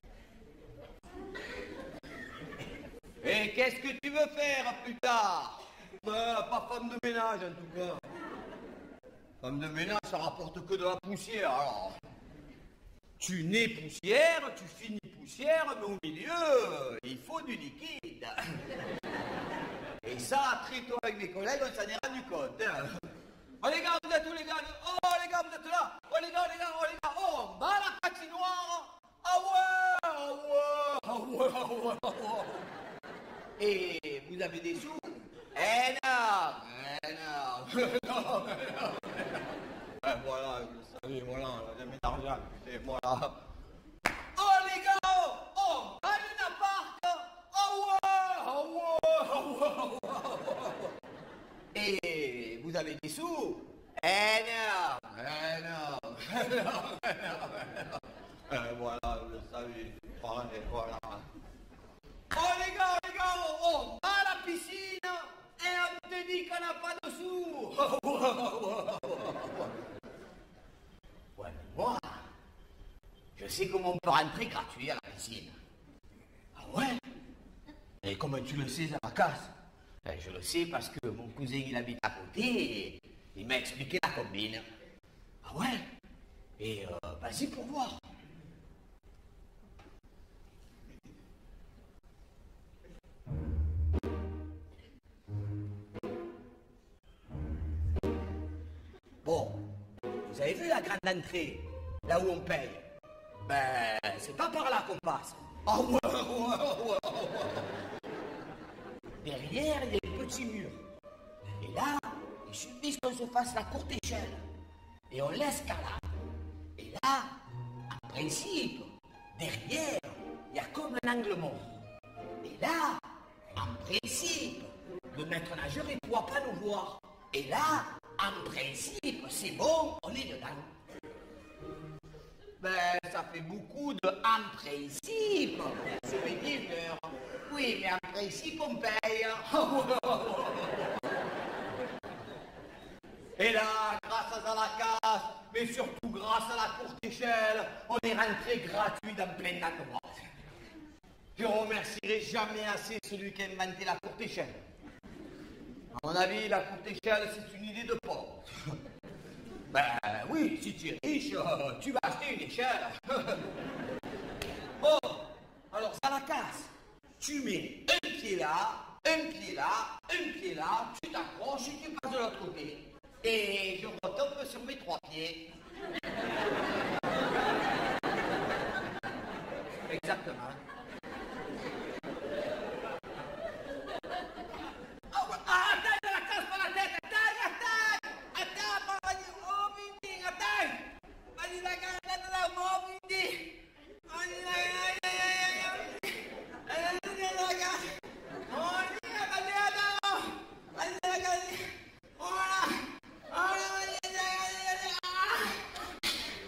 Et qu'est-ce que tu veux faire plus tard? Ben, pas femme de ménage en tout cas. Femme de ménage, ça rapporte que de la poussière alors. Tu nais poussière, tu finis poussière, mais au milieu, il faut du liquide. Et ça, très tôt avec mes collègues, on s'en est rendu compte. Hein. Oh les gars, vous êtes où les gars? Oh les gars, vous êtes là? Oh les gars, les gars, oh les gars, oh, on bat la patinoire. Ah ouais, ah ouais, ah ouais, ah ouais, ah ouais. Et vous avez des sous? Eh non, eh non, non, non. Eh, voilà, vous savez, voilà, j'ai mis d'argent, et voilà. Oh les gars, oh, on bat une appart. Ah ouais, ah ouais, ah ouais, ah ouais, ah ouais. Et vous avez des sous? Eh non, eh non, eh non, eh non, eh non. Eh voilà, vous savez, voilà, voilà. Oh les gars, les gars, on va à la piscine et on te dit qu'on n'a pas de sous. Ouais, mais moi, je sais comment on peut rentrer gratuit à la piscine. Ah ouais? Et comment tu le sais, ça va casse? Ben, je le sais parce que mon cousin, il habite à côté et il m'a expliqué la combine. Ah ouais? Et euh, vas-y pour voir. Bon, vous avez vu la grande entrée, là où on paye? Ben, c'est pas par là qu'on passe. Ah ouais, ouais, ouais, ouais. Derrière, il y a un petit mur. Et là, il suffit qu'on se fasse la courte échelle. Et on l'escalade. Et là, en principe, derrière, il y a comme un angle mort. Et là, en principe, le maître nageur, il ne pourra pas nous voir. Et là, en principe, c'est bon, on est dedans. Ben, ça fait beaucoup de en principe. Je vais dire, oui, mais en principe, on paye. Et là, grâce à la casse, Mais surtout, grâce à la courte échelle, on est rentré gratuit dans plein d'endroits. Je remercierai jamais assez celui qui a inventé la courte échelle. À mon avis, la courte échelle, c'est une idée de pauvre. Ben oui, si tu es riche, euh, tu vas acheter une échelle. Bon, alors ça la casse. Tu mets un pied là, un pied là, un pied là, tu t'accroches et tu passes de l'autre côté. Et je retombe sur mes trois pieds. Exactement. Oh, ah, attends, la casse par la tête, attends, attends, attends, pas vas-y, oh, Mindy, attends, vas-y, la casse, attends, là, oh, Mindy, vas-y, la casse, vas-y, la casse, oh, vas-y, attends, vas-y, la casse, oh, là, oh, là, vas-y, la casse, ah.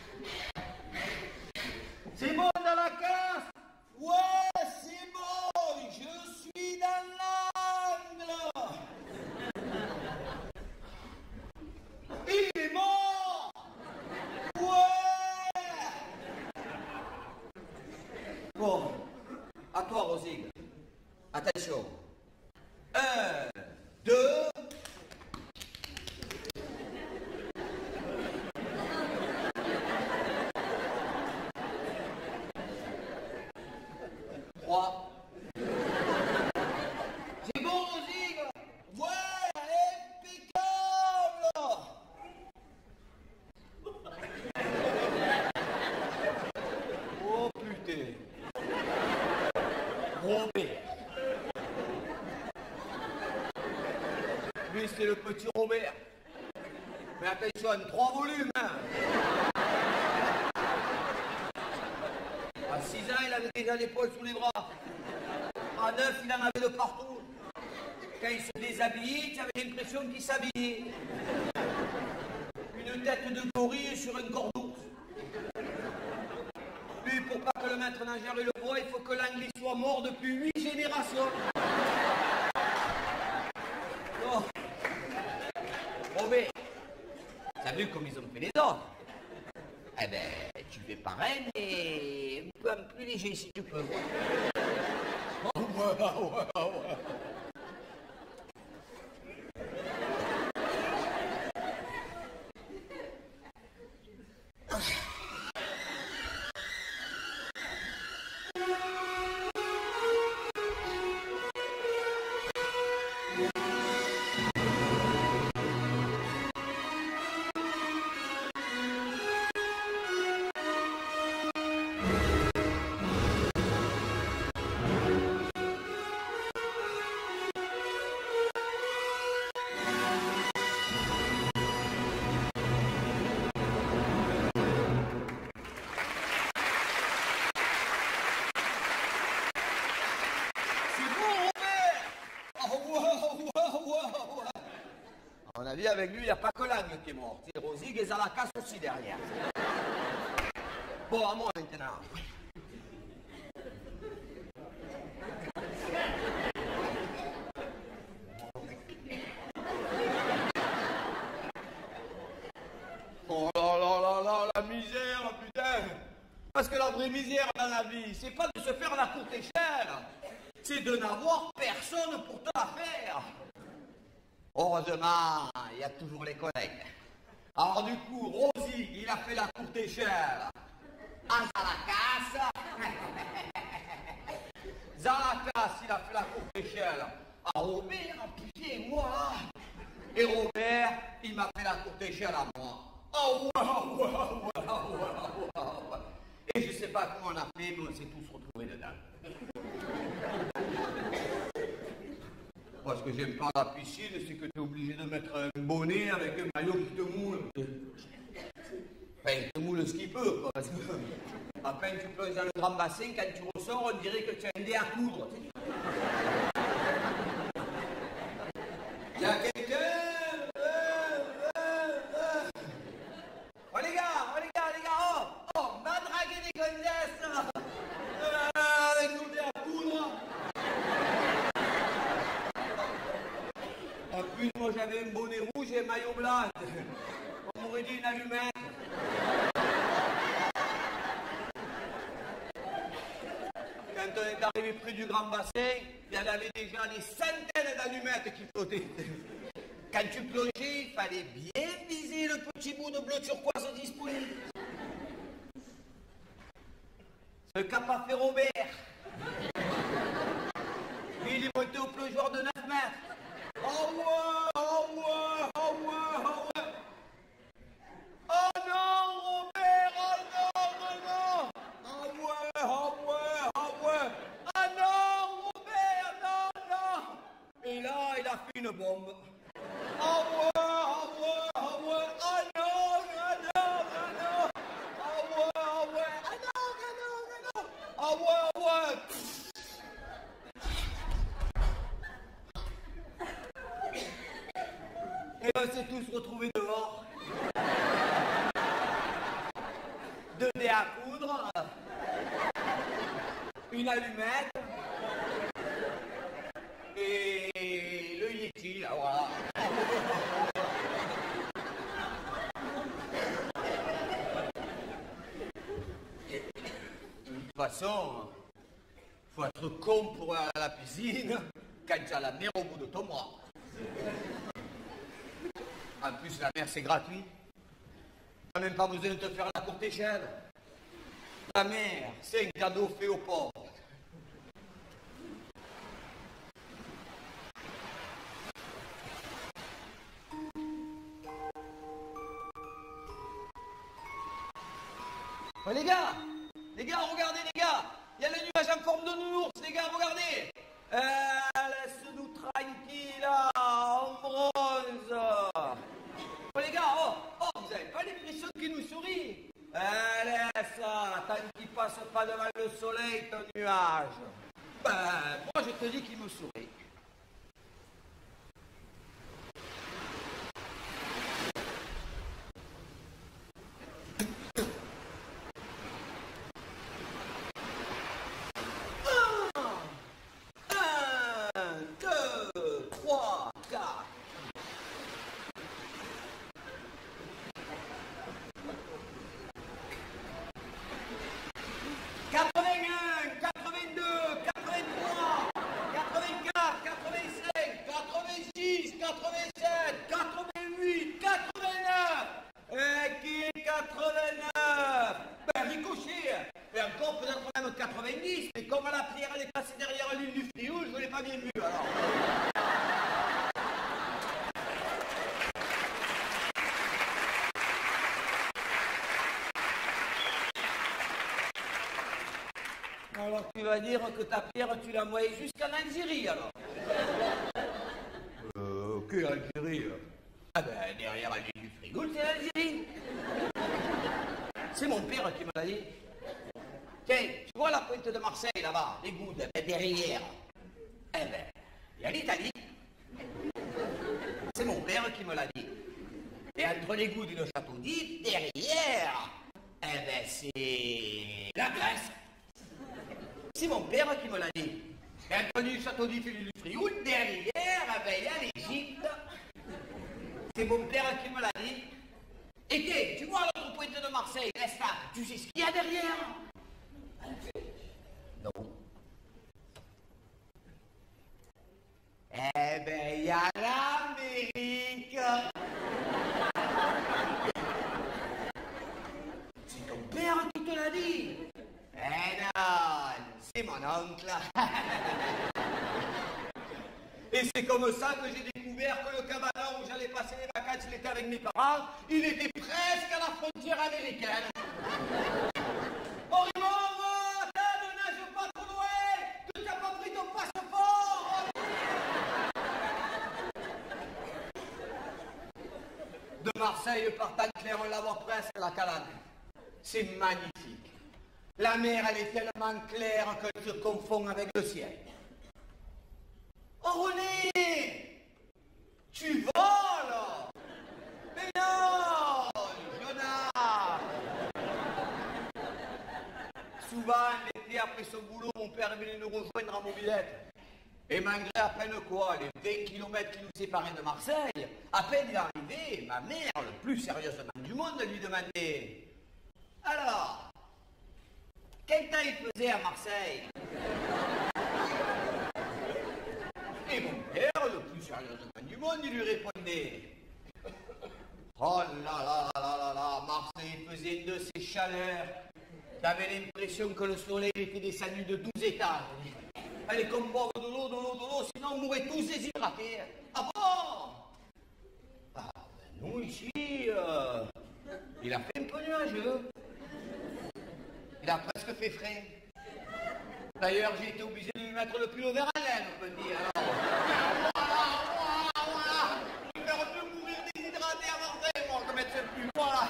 C'est bon dans la casse? Ouais, c'est bon, je suis dans l'angle. Il est mort. Ouais. Bon, à toi, Rosine. Attention. Un, deux. Trois. C'est bon, Rosine? Ouais, impeccable. Oh putain. Robert. Lui, c'est le petit Robert. Mais attention, trois volumes, hein. À six ans, il avait déjà l'épaule sous les bras. À neuf, il en avait de partout. Quand il se déshabillait, tu avais l'impression qu'il s'habillait. Une tête de gorille sur un corps d'ours. Lui, pour pas que le maître nageur le voie, il faut que l'anglais soit mort depuis huit générations. Oh. Robert, t'as vu comme ils ont fait les autres? Eh ben, tu fais pareil, mais un peu plus léger si tu peux. Oh, ouais, ouais, ouais. À mon avis, avec lui, il n'y a pas que l'angle qui est mort. C'est Rosig et Zalakas aussi derrière. Bon, à moi maintenant. Oh là là là là, la misère, putain. Parce que la vraie misère dans la vie, c'est pas de se faire la courte échelle. C'est de n'avoir personne pour te la faire. Heureusement, il y a toujours les collègues. Alors du coup, Rosy, il a fait la courte échelle à Zalakas. Zalakas, il a fait la courte échelle à Robert, putain, moi. Et Robert, il m'a fait la courte échelle à moi. Oh, wow, wow, wow, wow, wow. Et je sais pas comment on a fait, mais on s'est tous retrouvés dedans. Moi, ce que j'aime pas à la piscine, c'est que tu es obligé de mettre un bonnet avec un maillot qui te moule. Enfin, il te moule ce qu'il peut, quoi. Parce que, à peine tu plonges dans le grand bassin, quand tu ressors, on dirait que tu as un dé à coudre. Il y a quelqu'un. Oh les gars, oh les gars, les gars, oh, oh, va draguer des gonzesses. Euh, avec nos dés à coudre. En plus, moi j'avais un bonnet rouge et un maillot blanc. On m'aurait dit une allumette. est arrivé près du grand bassin, il y en avait déjà des centaines d'allumettes qui flottaient. Quand tu plongeais, il fallait bien viser le petit bout de bleu turquoise disponible. Ce qu'a pas fait Robert. Lui, il est monté au plongeoir de neuf mètres. Oh ouais, oh ouais, oh ouais, oh ouais. Oh non, Robert, oh non, oh non. Oh ouais, oh ouais, oh ouais. Ah non, Robert, non, non. Et là, il a fait une bombe. Oh ouais, oh ouais, oh ouais. Ah non, ah non, ah non. Oh ouais, oh ouais. Ah non, ah non, ah non. Oh ouais, oh ouais. Et on s'est tous retrouvés dehors. Deux dés à coudre, une allumette et le Yeti, là, voilà. De toute façon, faut être con pour aller à la piscine quand tu as la mer au bout de ton bras. En plus, la mer, c'est gratuit. Tu n'as même pas besoin de te faire la courte échelle. La mer, c'est un cadeau fait aux pauvres. Oh, les gars, les gars, regardez, les gars. Il y a le nuage en forme de nounours, les gars, regardez. Euh, laisse-nous tranquille, là, en bronze. Oh, les gars, oh, oh, vous n'avez pas l'impression qu'il nous sourit? Euh, laisse ça, tant qu'il passe pas devant le soleil, ton nuage. Ben, moi, je te dis qu'il me sourit. Alors tu vas dire que ta pierre, tu l'as envoyée jusqu'en Algérie, alors? Euh, que Algérie? Ah ben, derrière la ligne du frigo, c'est l'Algérie. C'est mon père qui me l'a dit. Tiens, tu vois la pointe de Marseille, là-bas, les gouttes, ben, derrière. Eh ben, il y a l'Italie. C'est mon père qui me l'a dit. Et entre les gouttes et le château d'If, derrière, eh ben, c'est la Grèce. C'est mon père qui me l'a dit. Et entre le château d'If et le Frioul, derrière, eh ben, il y a l'Égypte. C'est mon père qui me l'a dit. Et tiens, tu vois l'autre pointe de Marseille, n'est-ce pas? Tu sais ce qu'il y a derrière? Non. Eh ben, il y a l'Amérique. C'est ton père qui te l'a dit. Eh non, c'est mon oncle. Et c'est comme ça que j'ai découvert que le cabanon où j'allais passer les vacances, il était avec mes parents, il était presque à la frontière américaine. Oh, Raymond, attends, ne nage pas trop loin, que tu n'as pas pris ton passeport. De Marseille par Tanclair, on la voit presque à la Calade. C'est magnifique. La mer, elle est tellement claire qu'elle se confond avec le ciel. Oh René, tu voles? Mais non, Jonas. Souvent, l'été après son boulot, mon père venait nous rejoindre à Mobilette. Et malgré à peine quoi, les vingt kilomètres qui nous séparaient de Marseille, à peine il est arrivé, ma mère, le plus sérieusement du monde, lui demandait « Alors, quel temps il faisait à Marseille ?» plus sérieuse du monde, il lui répondait. Oh là là là là là là, Marseille faisait une de ces chaleurs. T'avais l'impression que le soleil était descendu de douze étages. Allez, comme boire de l'eau, de l'eau, de l'eau, sinon on mourrait tous déshydratés. Ah bon? Ah ben nous ici, euh, il a fait un peu nuageux. Il a presque fait frais. D'ailleurs, j'ai été obligé de lui mettre le pull vert à laine, on peut dire. Alors, voilà, voilà, voilà. Je vais faire mieux mourir déshydraté à Marseille, moi, que mettre ce pull, voilà.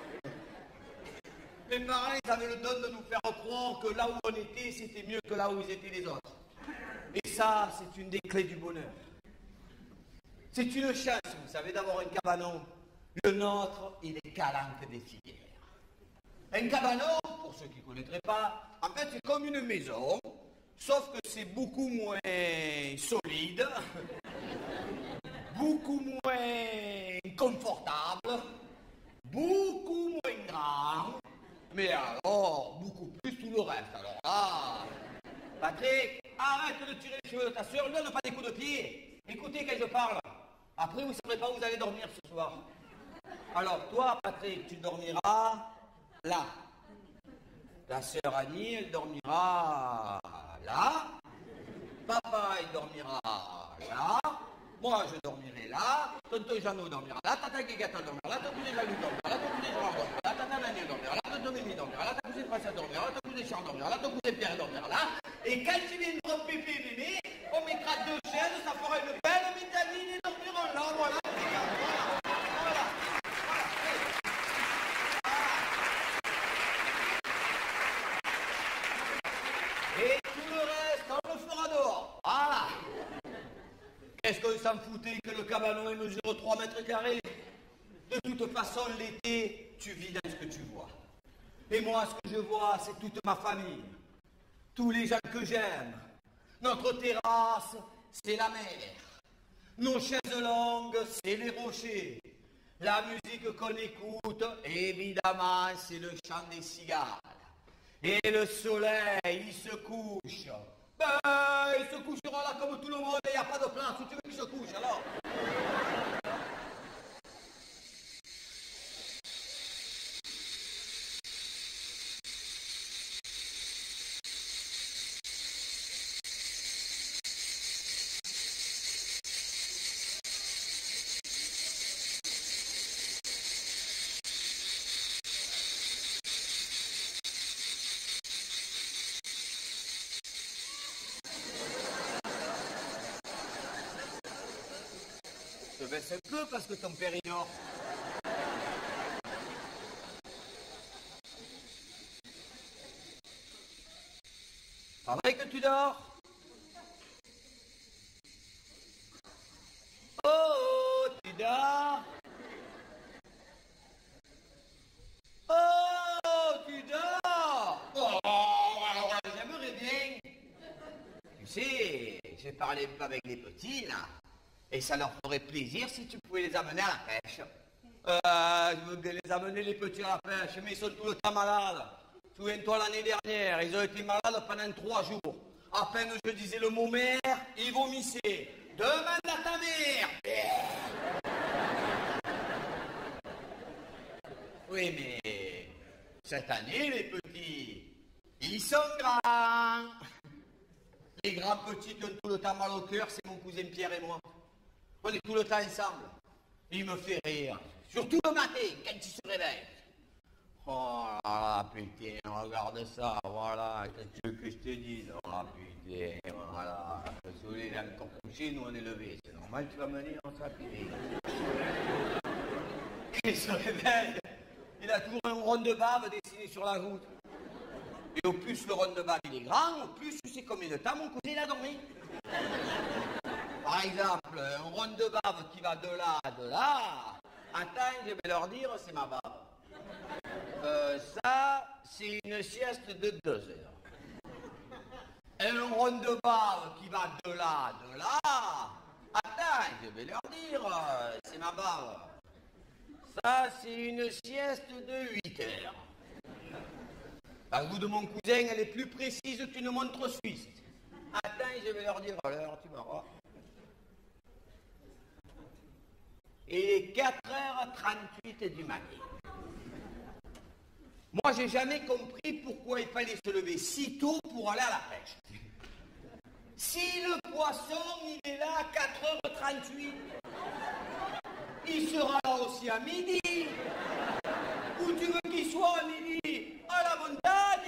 Mes parents, ils avaient le don de nous faire croire que là où on était, c'était mieux que là où ils étaient les autres. Et ça, c'est une des clés du bonheur. C'est une chance, vous savez, d'avoir un cabanon. Le nôtre, il est calanque des filières. Un cabanon, pour ceux qui ne connaîtraient pas, en fait, c'est comme une maison, sauf que c'est beaucoup moins solide, beaucoup moins confortable, beaucoup moins grand, mais alors, beaucoup plus tout le reste. Alors là, Patrick, arrête de tirer les cheveux de ta soeur, ne donne pas des coups de pied. Écoutez quand je parle. Après, vous ne saurez pas où vous allez dormir ce soir. Alors, toi, Patrick, tu dormiras là. La sœur Annie, elle dormira là. Papa, il dormira là. Moi, je dormirai là. Tonton Jeannot dormira là. Tata Guégata dormira là. Tonton Jeannot dormira là. Tonton Jean dormira là. Tata Nani dormira là. Tonton Mélie dormira là. Ta cousine Françoise dormira là. Ta cousine Charles dormira là. Ton cousin Pierre dormira là. Et quand tu viendras pépé mémé, on mettra deux chaises, ça fera une belle médaline et dormiront là. Voilà. Voilà. Et tout le reste, on le fera dehors. Voilà. Est-ce qu'on s'en foutait que le cabanon il mesure trois mètres carrés? De toute façon, l'été, tu vis dans ce que tu vois. Et moi, ce que je vois, c'est toute ma famille. Tous les gens que j'aime. Notre terrasse, c'est la mer. Nos chaises longues, c'est les rochers. La musique qu'on écoute, évidemment, c'est le chant des cigales. Et le soleil, il se couche. Ben, il se couchera là comme tout le monde, il n'y a pas de place où tu veux qu'il se couche, alors. Je baisse un peu parce que ton père il dort. Pas vrai que tu dors? Oh, tu dors? Oh, tu dors? Oh, alors j'aimerais bien. Tu sais, j'ai parlé avec les petits là. Et ça leur ferait plaisir si tu pouvais les amener à la pêche. Euh, je veux bien les amener les petits à la pêche, mais ils sont tout le temps malades. Souviens-toi l'année dernière, ils ont été malades pendant trois jours. À peine je disais le mot mère, ils vomissaient. Demande à ta mère. Oui, mais cette année, les petits, ils sont grands. Les grands petits qui ont tout le temps mal au cœur, c'est mon cousin Pierre et moi. On est tout le temps ensemble. Il me fait rire. Surtout le matin, quand il se réveille. Oh là là, putain, regarde ça, voilà. Qu'est-ce que tu veux que je te dise? Oh putain, voilà. Le soleil est encore couché, nous on est levés. C'est normal, tu vas me dire, on sera payé. Il se réveille. Il a toujours un rond de bave dessiné sur la route. Et au plus le rond de bave il est grand, au plus tu sais combien de temps mon cousin il a dormi. Par exemple, un rond de bave qui va de là à de là, attends, je vais leur dire, c'est ma bave. Euh, ça, c'est une sieste de deux heures. Un rond de bave qui va de là à de là, attends, je vais leur dire, c'est ma bave. Ça, c'est une sieste de huit heures. La roue de mon cousin, elle est plus précise qu'une montre suisse. Attends, je vais leur dire l'heure, tu vas voir. Il est quatre heures trente-huit du matin. Moi, j'ai jamais compris pourquoi il fallait se lever si tôt pour aller à la pêche. Si le poisson, il est là à quatre heures trente-huit, il sera là aussi à midi. Où tu veux qu'il soit à midi? À la montagne.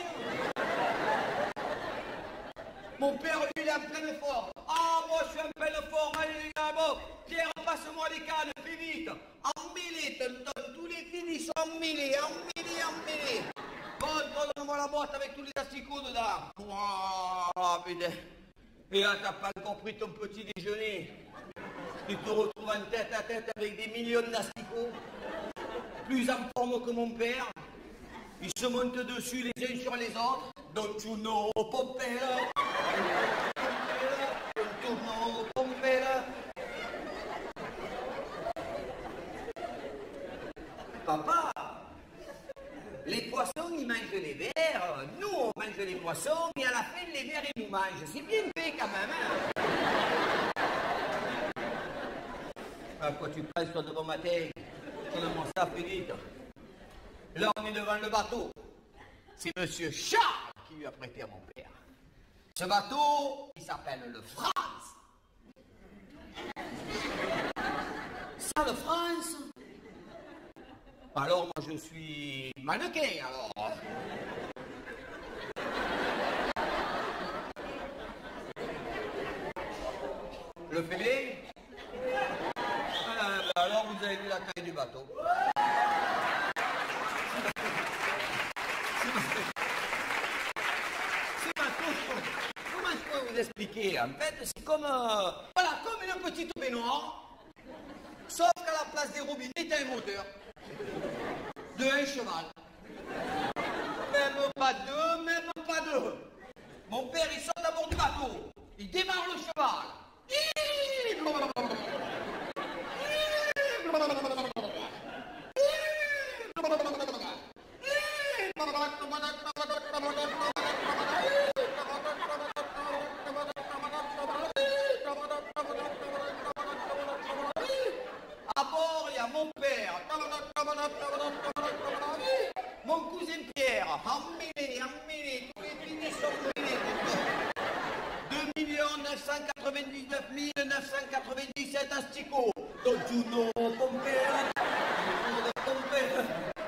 Mon père, lui, il est en pleine forme. Ah, moi, je suis en pleine forme. Allez, les gars, bon. Pierre, passe-moi les cannes, fais vite. Emmêlés, tonton. Tous les fils, ils sont emmêlés, emmêlés, emmêlés. Bon, donne-moi la boîte avec tous les asticots dedans. Oh, putain. Et là, t'as pas encore pris ton petit déjeuner. Tu te retrouves en tête à tête avec des millions d'asticots. Plus en forme que mon père. Ils se montent dessus les uns sur les autres. Don't you know, Pompela? Don't you know, Pompela? Papa, les poissons, ils mangent les vers. Nous, on mange les poissons, et à la fin, les vers, ils nous mangent. C'est bien fait, quand même, hein? À quoi tu penses, toi, de bon matin? Donne-moi ça, Philippe. Là, on est devant le bateau. C'est Monsieur Charles qui lui a prêté à mon père. Ce bateau, il s'appelle le France. Ça, le France? Alors, moi, je suis mannequin, alors. Le fêlé? Ah, ben alors, vous avez vu la taille du bateau. Comment je peux vous expliquer? En fait, c'est comme, euh, voilà, comme une petite baignoire, sauf qu'à la place des robinets, t'as un moteur de un cheval. Même pas deux, même pas deux. Mon père, il saute à bord du bateau, il démarre le cheval. À bord, il y a mon père, mon cousin Pierre, emmêlé, emmêlé, tous les finis sont mêlés. deux millions neuf cent quatre-vingt-dix-neuf mille neuf cent quatre-vingt-dix-sept asticots. Don't you know, mon père? Mon père.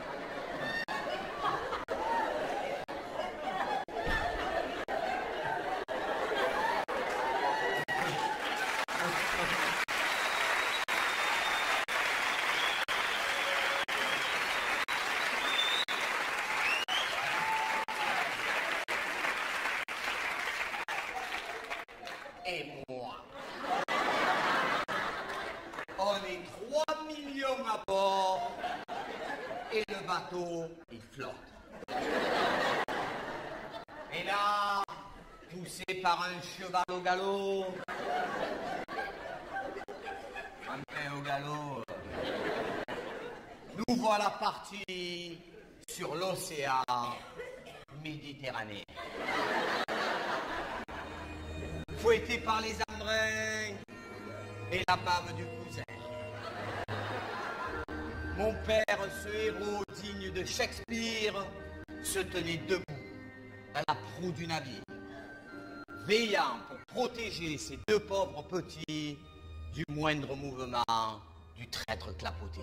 Et moi. On est trois millions à bord et le bateau, il flotte. Et là, poussé par un cheval au galop, enfin au galop, nous voilà partis sur l'océan Méditerranée. Fouetté par les embruns et la bave du cousin. Mon père, ce héros digne de Shakespeare, se tenait debout à la proue du navire, veillant pour protéger ses deux pauvres petits du moindre mouvement du traître clapoté.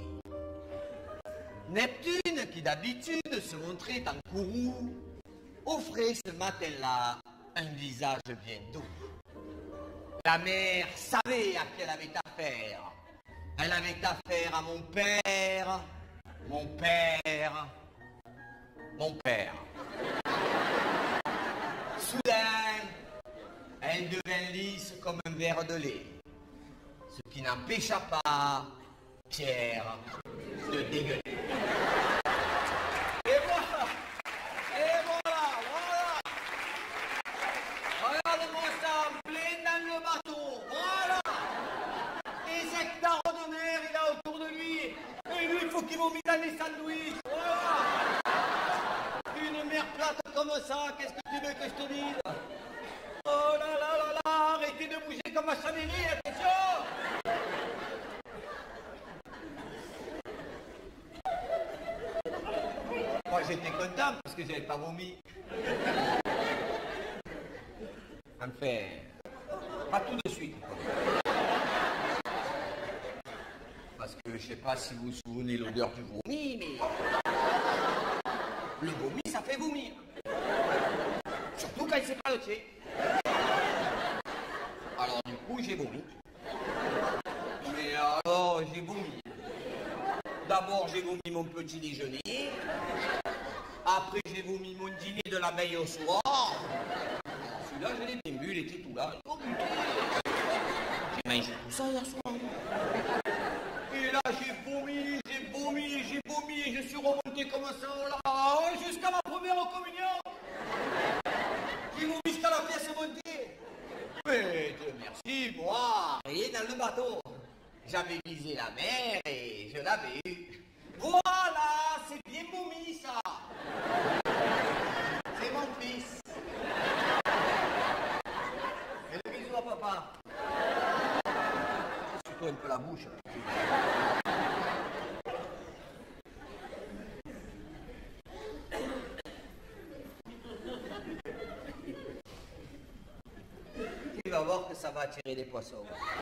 Neptune, qui d'habitude se montrait en courroux, offrait ce matin-là un visage bien doux. La mère savait à qui elle avait affaire. Elle avait affaire à mon père, mon père, mon père. Soudain, elle devint lisse comme un verre de lait, ce qui n'empêcha pas Pierre de dégueuler. Et voilà, et voilà, voilà. Regarde-moi ça, en plein dans le bateau, voilà. Des hectares de mer, il a autour de lui. Et lui, il faut qu'il vomisse dans les sandwichs, voilà. Une mer plate comme ça, qu'est-ce que tu veux que je te dise? Oh là là là là, arrêtez de bouger comme un chamélier, attention. j'étais content parce que j'avais pas vomi. Enfin, pas tout de suite. Parce que je sais pas si vous vous souvenez l'odeur du vomi, mais le vomi, ça fait vomir. Surtout quand c'est pas le tien. Alors du coup, j'ai vomi. Mais alors, j'ai vomi. D'abord, j'ai vomi mon petit déjeuner. Après, j'ai vomi mon dîner de la veille au soir. Celui-là, je l'ai bien vu, il était tout là. Oh, j'ai mangé tout ça hier soir. Et là, j'ai vomi, j'ai vomi, j'ai vomi, et je suis remonté comme ça, oh là, jusqu'à ma première communion. J'ai vomi jusqu'à la pièce montée. Mais Dieu merci, moi, rien dans le bateau. J'avais visé la mer et je l'avais eu. Voilà, c'est bien vomi, ça. C'est mon fils. Et le bisou à papa. Surtout un peu la bouche. Tu vas voir que ça va attirer des poissons.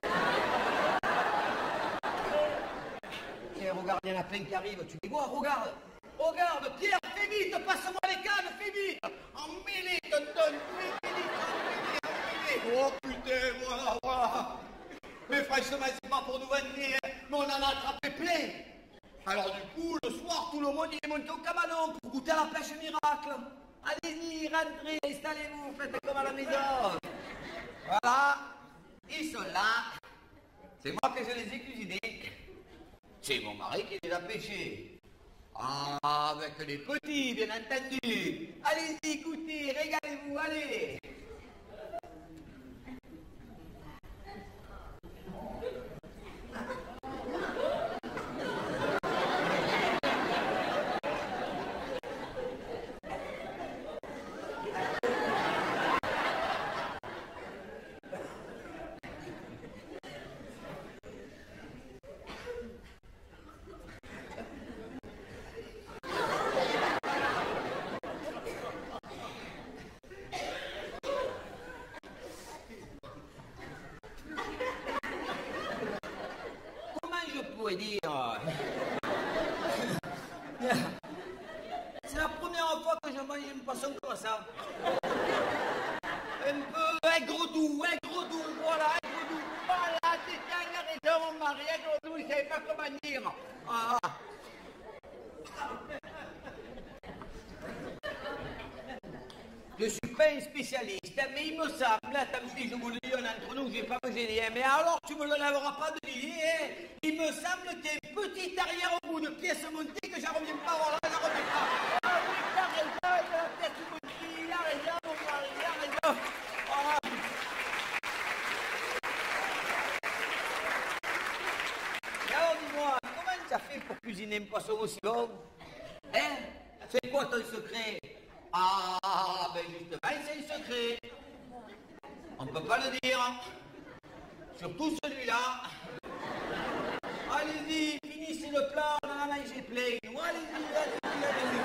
Tiens, regarde, il y en a plein qui arrivent. Tu les vois, regarde. Regarde, Pierre, fais vite, passe-moi les cannes, fais vite. Emmêlez, tonton, fais vite, emmêlez, emmêlez. Oh putain, voilà, voilà. Mais franchement, c'est pas pour nous vanner, hein, mais on en a attrapé plein. Alors du coup, le soir, tout le monde il est monté au cabanon pour goûter à la pêche miracle. Allez-y, rentrez, installez-vous, faites comme à la maison. Voilà, ils sont là. C'est moi que je les ai cuisinés. C'est mon mari qui les a pêchés. Ah, avec les petits, bien entendu. Allez-y, goûtez, régalez-vous, allez. Dire. C'est la première fois que je mange un poisson comme ça. Un peu aigre doux, aigre doux, voilà, aigre doux. Voilà, c'est bien arrêté mon mari, aigre doux, il savait pas comment dire. Ah. Je suis pas un spécialiste, mais il me semble, tant pis, je vous le dis entre nous, je vais pas me gêner, mais alors tu me le lèveras pas de dire, il me semble qu'il y a un petit arrière-bout de pièce montée que j'en reviens pas, voilà, j'en reviens pas. Ah oui, il a raison, il a la pièce montée, il a raison, mon mari, il a raison. Voilà. Et alors dis-moi, comment tu as fait pour cuisiner un poisson aussi bon? Hein? C'est quoi ton secret? Ah, ben justement, c'est un secret. On ne peut pas le dire. Surtout celui-là. Allez-y, finissez le plat, on en a mangé plein. Allez-y, allez-y, allez-y.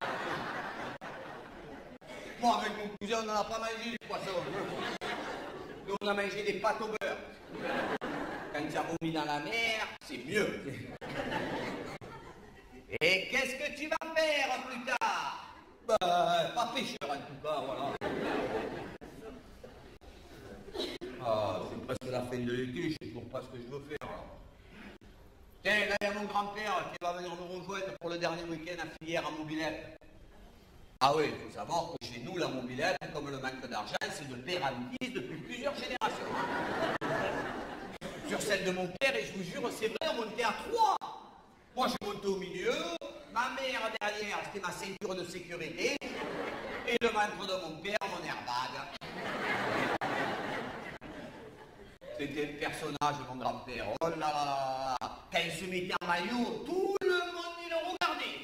Moi, avec mon cousin, on n'en a pas mangé du poisson. Nous, on a mangé des pâtes au beurre. Quand tu as vomi dans la mer, c'est mieux. Et qu'est-ce que tu vas faire plus tard? Bah, pas pêcheur en tout cas, voilà. Ah, c'est presque la fin de l'été, je sais toujours pas ce que je veux faire. Tiens, là, il y a mon grand-père qui va venir me rejoindre pour le dernier week-end à Filière en mobilette. Ah oui, il faut savoir que chez nous, la mobilette, comme le manque d'argent, c'est de père en fils depuis plusieurs générations. Sur celle de mon père, et je vous jure, c'est vrai, on montait à trois. Moi, je montais au milieu, ma mère derrière, c'était ma ceinture de sécurité, et le ventre de mon père, mon airbag. C'était un personnage, mon grand-père. Oh là là là là. Quand il se mettait en maillot, tout le monde il le regardait.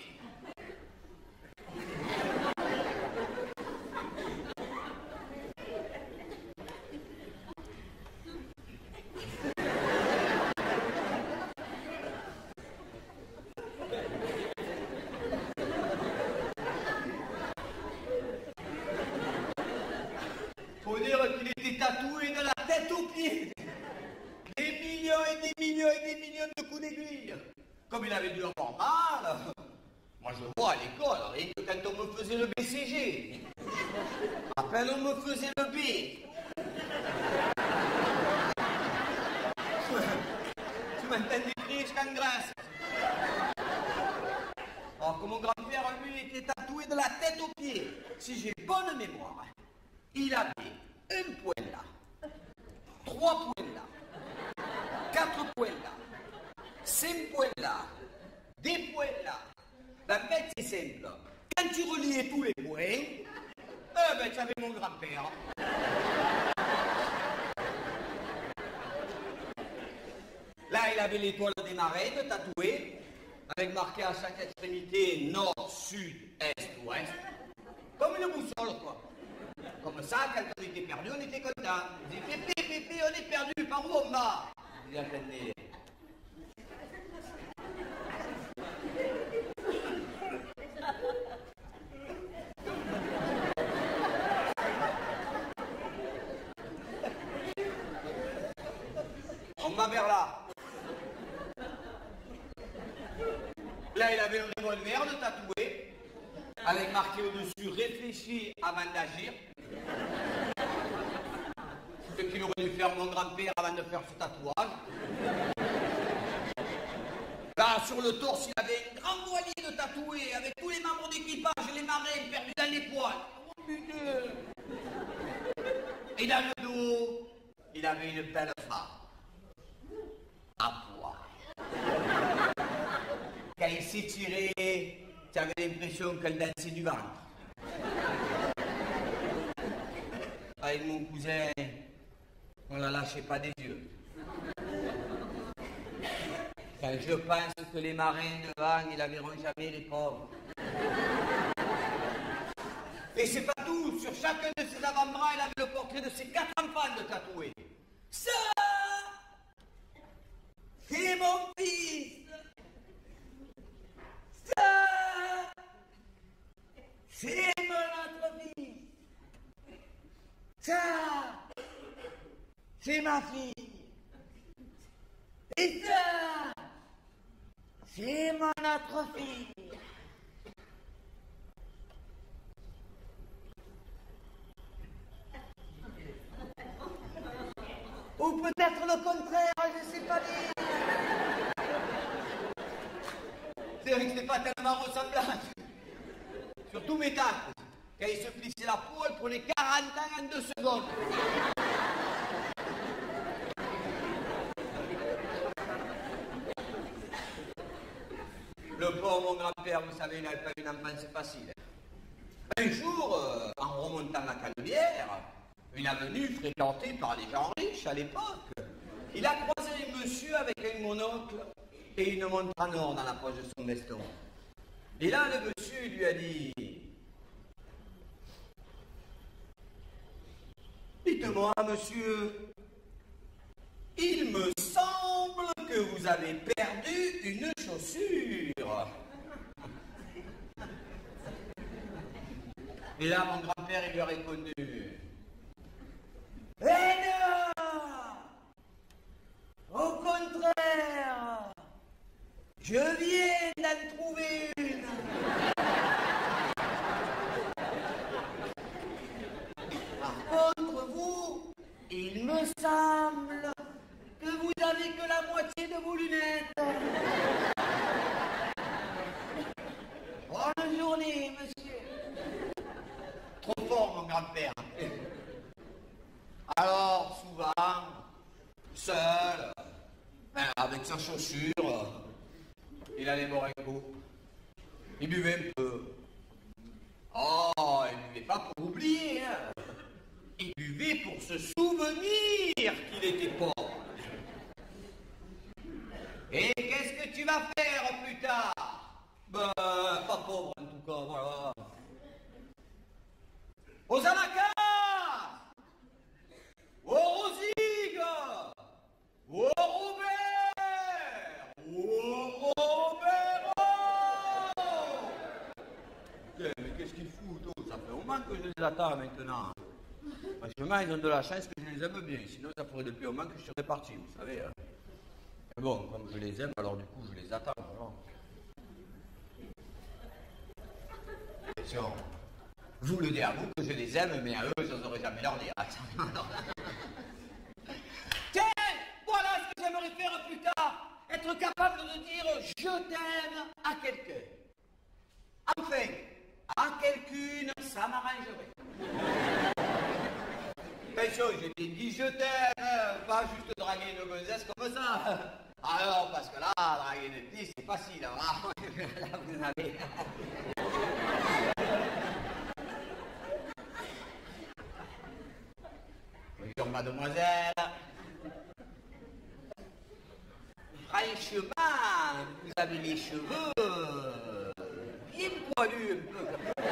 comme il avait dû avoir mal, moi je vois à l'école, rien que quand on me faisait le B C G, à peine on me faisait le B. Tu m'entends crier jusqu'en Grèce. Alors que mon grand-père, lui, était tatoué de la tête aux pieds. Si j'ai bonne mémoire, il avait un point là, trois points là, quatre points là, cinq points là, des points là. La bête, c'est simple. Quand tu reliais tous les points, eh ben, tu avais mon grand-père. Là, il avait l'étoile des marines tatouée, avec marqué à chaque extrémité nord, sud, est, ouest. Comme une boussole, quoi. Comme ça, quand on était perdu, on était content. On disait, pépé, pépé, on est perdu, par où on va? Je dis, attendez. On va vers là. Là, il avait un revolver de tatoué, avec marqué au-dessus « Réfléchis avant d'agir ». Ce qu'il aurait dû faire mon grand-père avant de faire ce tatouage. Là, sur le torse, il avait un grand voilier de tatoué, avec tous les membres d'équipage, les marins perdus dans les poils. Oh putain! Et dans le dos, il avait une belle femme. À poil. Quand il s'étirait, tu avais l'impression qu'elle dansait du ventre. Avec mon cousin, on la lâchait pas des yeux. Quand je pense que les marins devant, ils la verront jamais, les pauvres. Et c'est pas tout, sur chacun de ses avant-bras, il avait le portrait de ses quatre enfants de tatoués. Ça, c'est mon fils. Ça, c'est mon autre fils. Ça, c'est ma fille. Et ça, c'est mon autre fille. Ou peut-être le contraire, je ne sais pas dire. C'est vrai que c'est pas tellement ressemblant. Surtout mes tantes. Quand il se plissait la peau, elle prenait quarante ans en deux secondes. Le pauvre mon grand-père, vous savez, il n'avait pas une enfance facile. Un jour, euh, en remontant la Canebière, une avenue fréquentée par les gens riches à l'époque, il a croisé un monsieur avec un monocle et une montre en or dans la poche de son veston. Et là, le monsieur lui a dit « Dites-moi, monsieur, il me semble que vous avez perdu une chaussure. » Et là, mon grand-père, il lui a répondu « Eh non! Au contraire, je viens d'en trouver une. » Par contre, vous, il me semble que vous n'avez que la moitié de vos lunettes. Bonne journée, monsieur. Trop fort, mon grand-père. Alors, souvent, seul, avec sa chaussure, il allait boire un coup. Il buvait un peu. Oh, il ne buvait pas pour oublier, hein. Il buvait pour se souvenir qu'il était pauvre. Et qu'est-ce que tu vas faire plus tard? Ben, pas pauvre en tout cas, voilà. Aux Anacas, aux Rosigues, aux Robert, aux Robert. Mais qu'est-ce qu'ils foutent? Ça fait au moins que je les attends maintenant. Parce que moi, ils ont de la chance que je les aime bien. Sinon, ça ferait depuis au moins que je serais parti, vous savez. Mais bon, comme je les aime, alors du coup, je les attends. Alors. Attention, je vous le dis à vous que je les aime, mais à eux, je n'oserais jamais leur dire. Tiens, voilà ce que j'aimerais faire plus tard. Être capable de dire « je t'aime » à quelqu'un. Enfin, à quelqu'une, ça m'arrangerait. Attention, j'ai bien dit « je t'aime », pas juste draguer une gonzesse comme ça. Alors, parce que là, draguer une petite, c'est facile. Hein. Là, vous avez... Bonjour, mademoiselle. Franchement, vous avez les cheveux bien poilus un peu.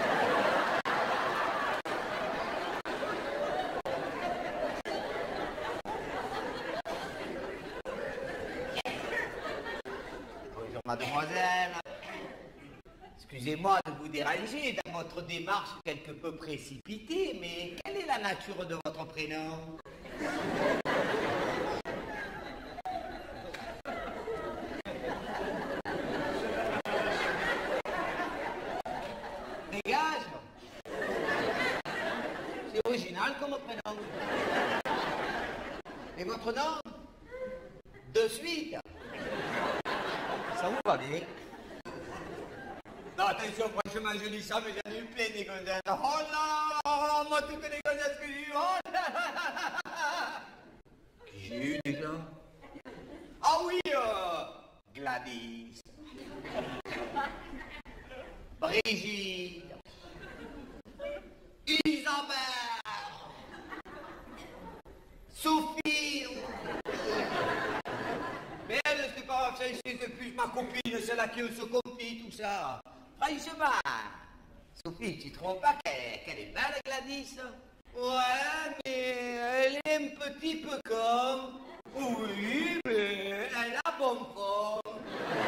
Bonjour, mademoiselle. Excusez-moi de vous déranger dans votre démarche quelque peu précipitée, mais quelle est la nature de votre prénom? Dégage. C'est original comme prénom. Et votre nom? De suite. Ça vous va bien? Non, attention, franchement, je dis ça, mais j'en ai eu plein des gonzesses. Oh là, moi, toutes les gonzesses que j'ai eues, oh là là. Qui j'ai eu déjà? Ah oui, euh, Gladys. Brigitte. Isabelle. Sophie. Mais elle, c'est pas c'est plus ma copine, c'est là qui se confie, tout ça. Franchement, Sophie, tu trouves pas qu'elle qu'elle est belle, Gladys? Ouais, mais elle est un petit peu comme... Oui, mais elle a bonne forme.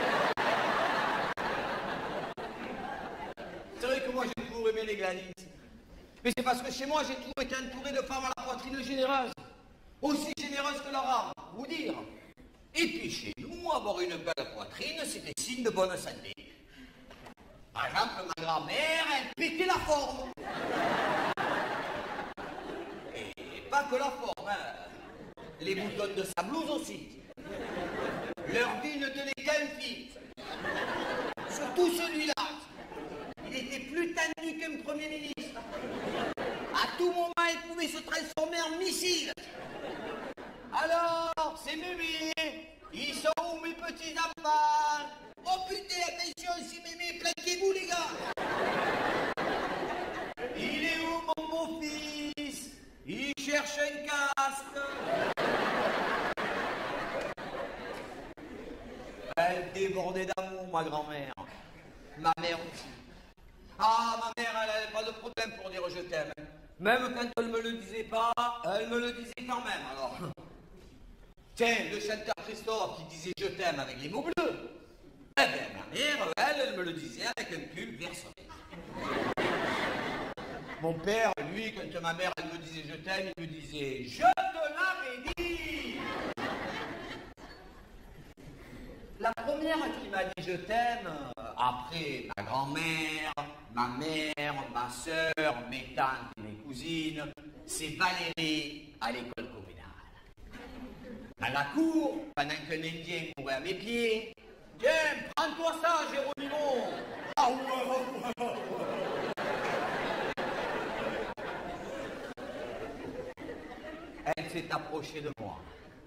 C'est vrai que moi, j'ai toujours aimé les Gladys. Mais c'est parce que chez moi, j'ai toujours été entouré de femmes à la poitrine généreuse. Aussi généreuse que leur âme, vous dire. Et puis chez nous, avoir une belle poitrine, c'était signe de bonne santé. Par exemple, ma grand-mère, elle pétait la forme. Et pas que la forme, hein. Les boutons de sa blouse aussi. Leur vie ne tenait qu'à un fil. Surtout celui-là. Il était plus tendu qu'un premier ministre. À tout moment, il pouvait se transformer en missile. Alors, c'est mémé. Ils sont où mes petits enfants? Oh putain, attention, c'est mémé, plaquez-vous les gars. Il est où mon beau-fils? Il cherche un casque. Elle débordait d'amour, ma grand-mère. Ma mère aussi. Ah, ma mère, elle n'avait pas de problème pour dire je t'aime. Même quand elle me le disait pas, elle me le disait quand même, alors. Tiens, le chanteur Christophe qui disait je t'aime avec les mots bleus. Eh bien, ma mère, elle, elle me le disait avec un pull vert soleil. Mon père, lui, quand ma mère, elle me disait je t'aime, il me disait je te l'avais dit. La première qui m'a dit je t'aime, après ma grand-mère, ma mère, ma soeur, mes tantes, mes cousines, c'est Valérie à l'école communale. À la cour, pendant qu'un Indien courait à mes pieds, tiens, prends-toi ça, Géronimo. Ah ouais, ouais, ouais, ouais. Elle s'est approchée de moi.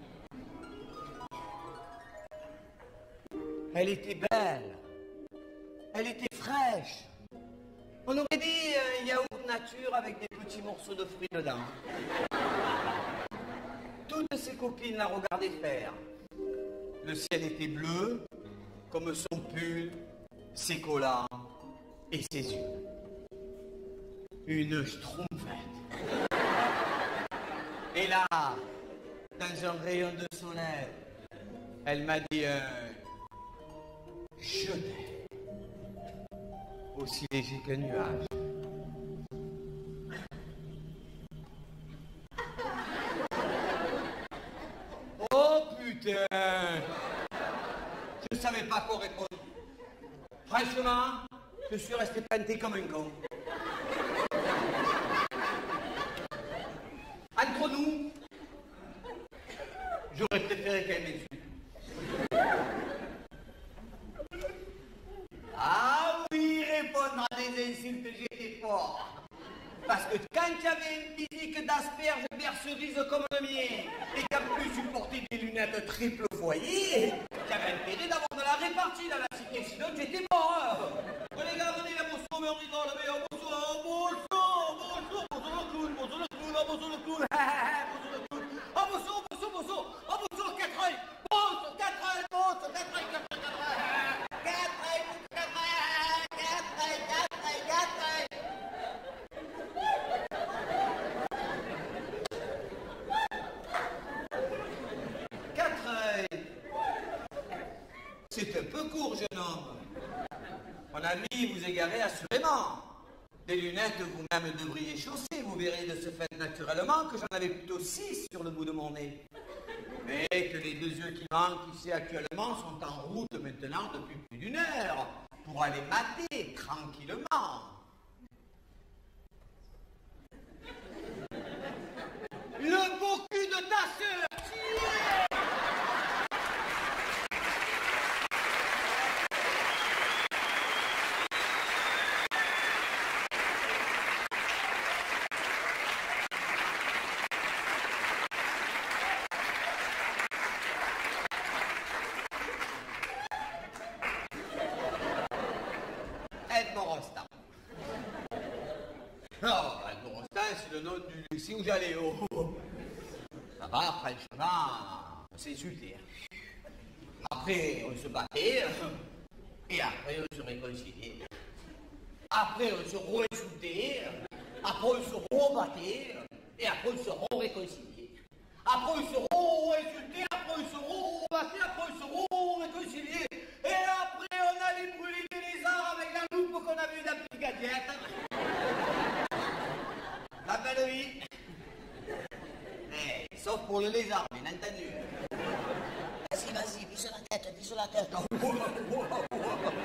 Elle était belle. Elle était fraîche. On aurait dit un yaourt nature avec des petits morceaux de fruits dedans. Toutes ses copines la regardaient faire. Le ciel était bleu, comme son pull, ses collants et ses yeux. Une schtroumpfette. Et là, dans un rayon de soleil, elle m'a dit un je t'aime, aussi léger qu'un nuage. Oh putain! savais pas quoi répondre. Franchement, je suis resté planté comme un con. Entre nous, j'aurais préféré qu'elle m'insulte. Ah oui, répondre à des insultes, j'étais fort. Parce que quand tu avais un physique d'asperge bercerise comme le mien, et qu'en plus tu portais des lunettes triple foyer, tu avais intérêt d'avoir de la répartie dans la cité, sinon tu étais mort. Hein. Les gars, venez, la bosso, mais on rigole, mais on bosso, on bosso, on bosso, bosso le clown, bosso le clown, on bosso le clown, bosso le clown, on bosso, bosso, bosso, on bosso le quatre œils, bosso, quatre œils, bosso, quatre œils, quatre œils, quatre œils, quatre œils, quatre œils, quatre œils, quatre œils. C'est un peu court, jeune homme. Mon ami, vous égarez assurément. Des lunettes, vous-même devriez chausser. Vous verrez de ce fait naturellement que j'en avais plutôt six sur le bout de mon nez. Mais que les deux yeux qui manquent ici actuellement sont en route maintenant depuis plus d'une heure pour aller mater tranquillement. Le beau cul de ta sœur. C'est le nom du lycée où j'allais. Oh. Ça va, franchement, on s'est insulté. Après, on se battait. Et après, on se réconciliait. Après, on se re-insultait. Après, on se rebattait. Et après, on se re-réconciliait. Après, on se re-insultait. Après, on se re-rebattait. Après, on se re-réconciliait. Et après, on allait brûler des lézards avec la loupe qu'on avait eu dans la petite gadget. La belle vie. Eh, sauf pour le lézard, bien entendu. Vas-y, vas-y, pisse la tête, pisse la tête. Oh, oh, oh, oh.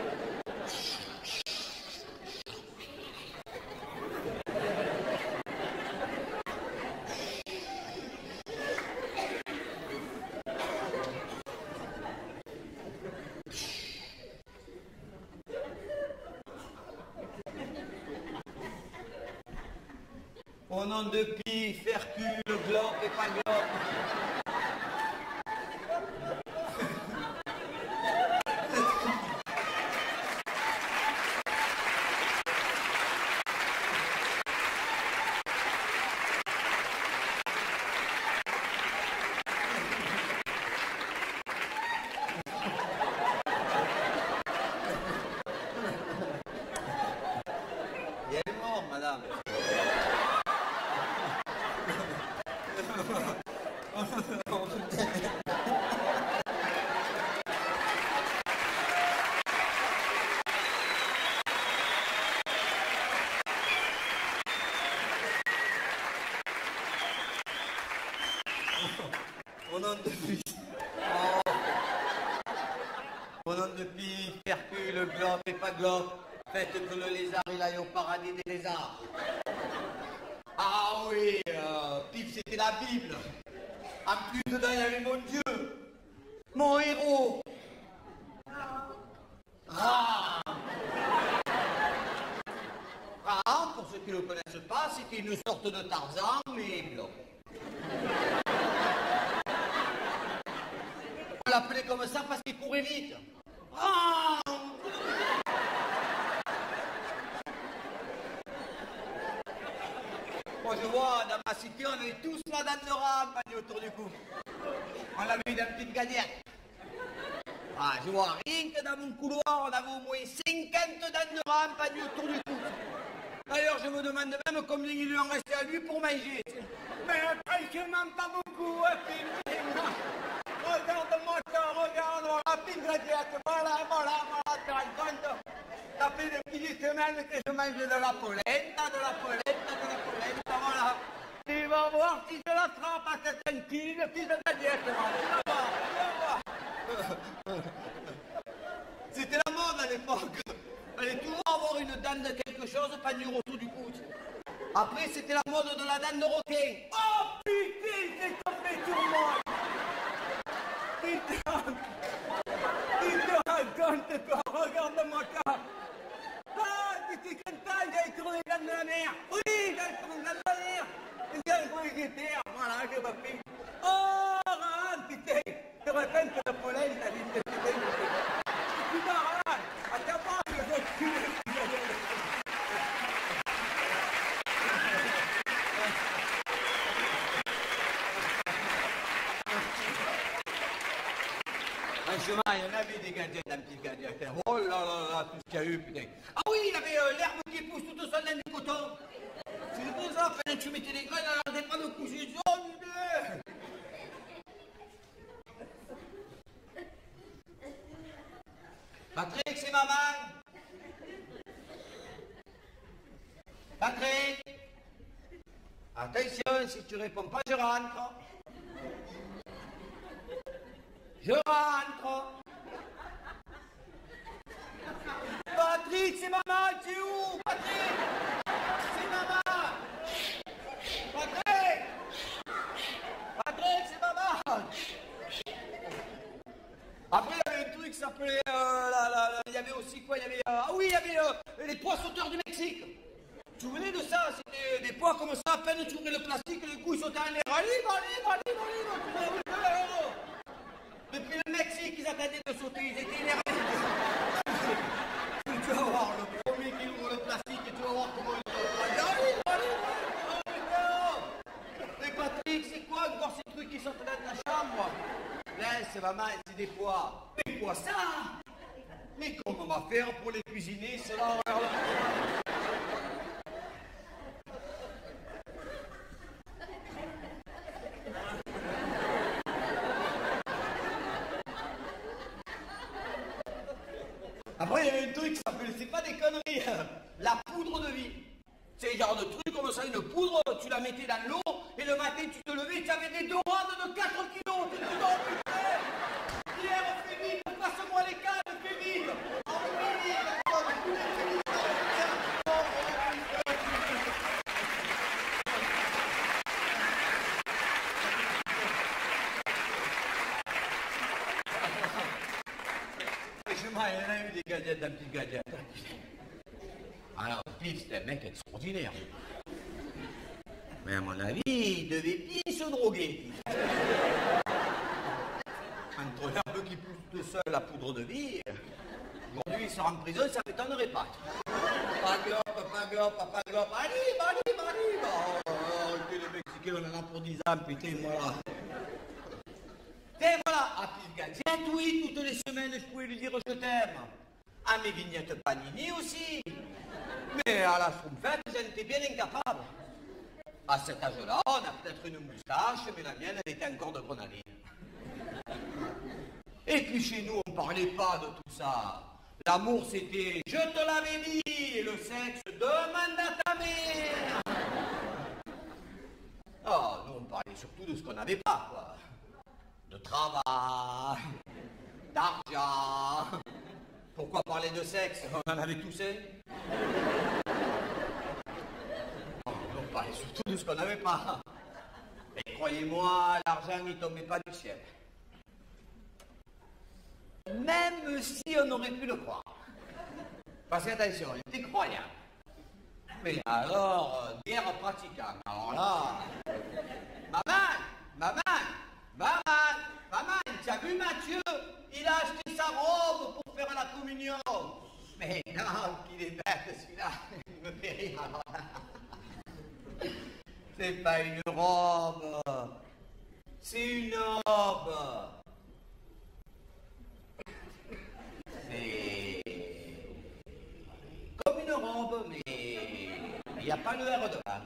Au nom de Pi, Fercule, Globe et pas Globe. Il est mort, madame. Au nom de Pi, oh. Au nom de Pi, Hercule, Globe et pas Globe, faites que le lézard il aille au paradis des lézards. Ah oui, euh, Pif c'était la Bible. En plus dedans il y avait mon Dieu, mon héros. Ram. Ram, pour ceux qui ne le connaissent pas, c'était une sorte de Tarzan, mais blanc. On l'appelait comme ça parce qu'il courait vite. Ram. Moi je vois, dans ma cité, on avait tous la dame de Ram autour du cou. On l'avait eu dans une petite gagnette. Ah, je vois, rien que dans mon couloir, on avait au moins cinquante dents de Ram pendues autour du cou. D'ailleurs, je me demande même combien il lui en restait à lui pour manger. Mais franchement, pas beaucoup, hein, regarde-moi ça, regarde, voilà, petite gagnette, voilà, voilà, voilà, tu te rends compte? Ça fait depuis des semaines que je mange de la polenta, de la polenta, de la polenta, voilà. Tu vas voir si je l'attrape à cette tranquille, fils de gagnette, tu vas voir, tu vas voir. l'époque. Fallait toujours avoir une dent de quelque chose pendue autour du cou. Après, c'était la mode de la dent de requin. Oh putain, c'est tombé sur moi. Putain, tu te rends compte, toi, regarde-moi ça. Ah, tu es content, j'ai trouvé les dents de la mer. Oui, j'ai trouvé les dents de la mer. J'ai trouvé les terres, voilà, j'ai pas fait. Oh, rentre, putain. Je répète que le pollen, t'as dit que tu fais. Tu m'arranges. Attends pas que je tue. Franchement, il y en avait des gadgets, un petit gadget. Oh là là là, tout ce qu'il y a eu, putain. Ah oui, il y avait euh, l'herbe qui pousse tout seul dans du coton. C'est pour ça, quand tu mettais les graines, elle n'arrêtait pas de pousser. Oh putain. Patrick, c'est maman. Patrick. Attention, si tu réponds pas, je rentre. Je rentre. Patrick, c'est maman, tu es où, Patrick? C'est maman. Patrick. Patrick, c'est maman. Après, il y avait un truc qui s'appelait... Euh, la, la, la, il y avait aussi quoi? Il y avait... Euh, ah oui, il y avait euh, les pois sauteurs du Mexique. Tu vous souvenez de ça? C'était des pois comme ça, à peine tu ouvrais le plastique, les coups ils sautaient en l'air. Allez, allez, allez, allez. Depuis le Mexique, ils attendaient de sauter, ils étaient énervés. Tu vas voir, le premier qui ouvre le plastique et tu vas voir comment il saute. Allez, allez, allez. Mais Patrick, c'est quoi encore ces trucs qui sortent dans ta chambre? Laisse, maman, c'est des pois. Mais quoi ça? Mais comment on va faire pour les cuisiner, cela? Après, il y avait un truc qui s'appelle, c'est pas des conneries, la poudre de vie. C'est le genre de truc comme ça, une poudre, tu la mettais dans l'eau, et le matin, tu te levais, tu avais des dorades de quatre kilos. Tu te dis, oh putain, Pierre, fais vite, passe-moi les cannes, fais vite. Oh, fais vite, fais vite. Il y en a eu des gadgets, un petit gadget. Alors, Steve, c'était un mec extraordinaire. Mais à mon avis, il devait bien se droguer. Entre l'herbe qui pousse tout seul la poudre de vie, aujourd'hui il sort en prison, ça ne m'étonnerait pas. Pas glope, pas glope, pas glope. Allez, allez, allez. Oh, les Mexicains, on en a pour dix ans, putain, voilà. Et voilà, à Pile Gadget, oui, toutes les semaines, je pouvais lui dire je t'aime. À mes vignettes Panini aussi. Mais à la Schtroumpfette, j'en étais bien incapable. À cet âge-là, on a peut-être une moustache, mais la mienne, elle était encore de grenadine. Et puis chez nous, on ne parlait pas de tout ça. L'amour, c'était je te l'avais dit, et le sexe, demande à ta mère. Oh, nous, on parlait surtout de ce qu'on n'avait pas, quoi. De travail, d'argent. Pourquoi parler de sexe? On en avait tous un. On parlait surtout de ce qu'on n'avait pas. Et croyez-moi, l'argent n'y tombait pas du ciel. Même si on aurait pu le croire. Parce qu'attention, on était croyants. Mais alors, guerre pratiquante. Alors là, maman, maman, maman, maman, tu as vu Mathieu? Il a acheté sa robe pour faire la communion. Mais non, qu'il est bête celui-là. Il me fait rire alors là. C'est pas une robe. C'est une robe. C'est comme une robe, mais il n'y a pas le R dedans.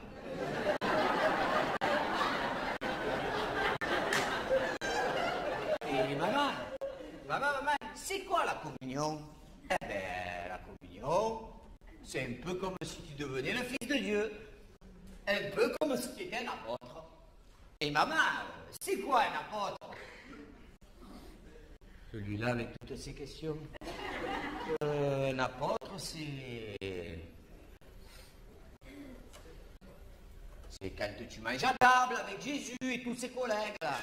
Et maman, maman, maman, c'est quoi la communion? Eh bien, la communion, c'est un peu comme si tu devenais le fils de Dieu. Un peu comme si tu étais un apôtre. Et maman, c'est quoi un apôtre? Celui-là avec toutes ces questions. Euh, un apôtre, c'est... C'est quand tu manges à table avec Jésus et tous ses collègues, là.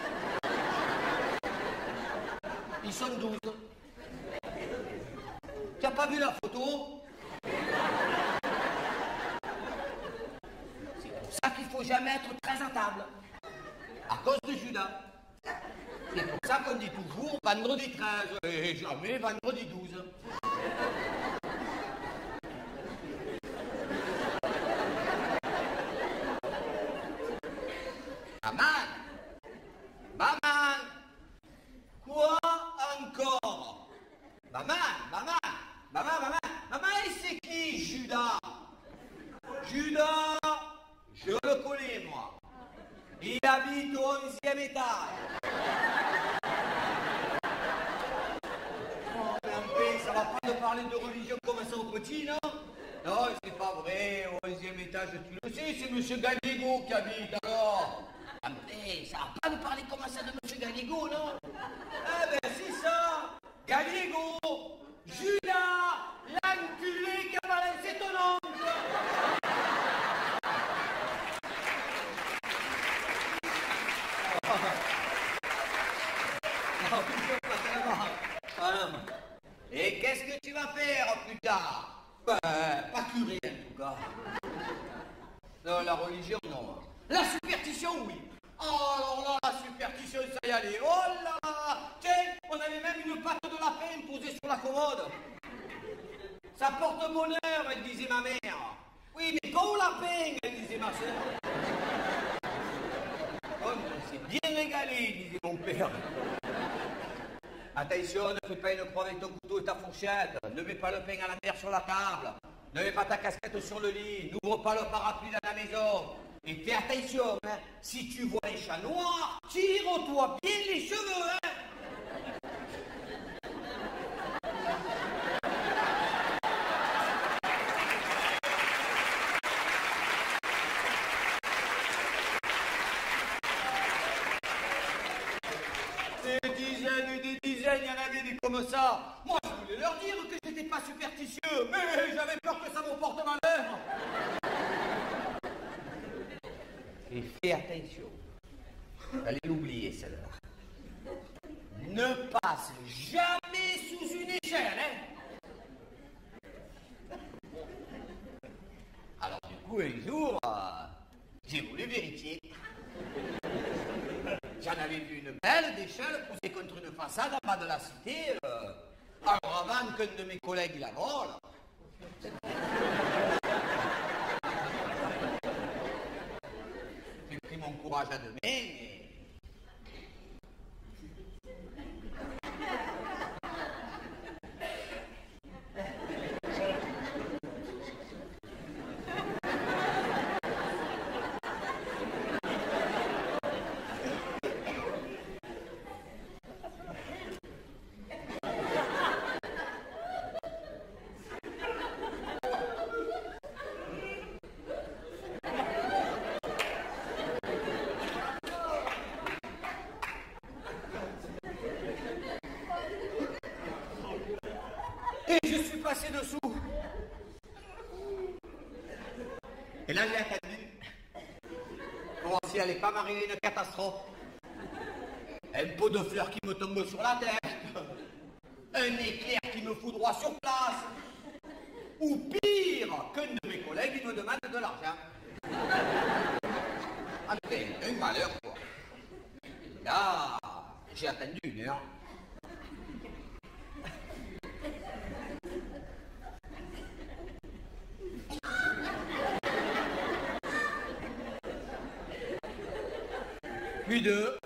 Ils sont douze. Tu n'as pas vu la photo? C'est pour ça qu'il ne faut jamais être très à table. À cause de Judas. C'est pour ça qu'on dit toujours vendredi treize et jamais vendredi douze. Maman! Maman! Quoi encore? Maman! Maman! Maman! Maman! Maman, et c'est qui Judas? Judas, je le connais moi. Il habite au onzième étage. Oh, mais en paix, ça va pas de parler de religion comme ça au petit, non? Non, c'est pas vrai, au onzième étage, tu le sais, c'est monsieur Gallego qui habite, alors. En paix, ça va pas de parler comme ça de monsieur Gallego, non? Ah ben c'est ça, Gallego, Judas, l'enculé qui a balancé ton oncle. Et qu'est-ce que tu vas faire plus tard? Ben, pas curé en tout cas. Non, la religion, non. La superstition, oui. Oh, alors là, la superstition, ça y allait. Oh là là. Tiens, on avait même une patte de lapin posée sur la commode. Ça porte bonheur, elle disait ma mère. Oui, mais pas au lapin, elle disait ma soeur. Oh, c'est bien régalé, disait mon père. Attention, ne fais pas une croix avec ton couteau et ta fourchette. Ne mets pas le pain à la mer sur la table. Ne mets pas ta casquette sur le lit. N'ouvre pas le parapluie dans la maison. Et fais attention, hein. Si tu vois les chats noirs, tire-toi bien les cheveux, hein. Des dizaines et des dizaines, il y en avait des comme ça. Moi, je voulais leur dire que j'étais pas superstitieux, mais j'avais peur que ça me porte malheur. Et fais attention. Allez l'oublier, celle-là. Ne passe jamais sous une échelle, hein. Alors, du coup, un jour, euh, j'ai voulu vérifier. J'en avais vu une belle d'échelle posée contre une façade en bas de la cité. Euh, alors avant qu'un de mes collègues la vole. J'ai pris mon courage à deux mains et... Passé dessous. Et là, j'ai attendu. Comment si elle n'est pas mariée une catastrophe. Un pot de fleurs qui me tombe sur la tête. Un éclair qui me fout droit sur place. Ou pire, qu'un de mes collègues il me demande de l'argent. Enfin, un malheur, quoi. Là, j'ai attendu une heure. Puis deux.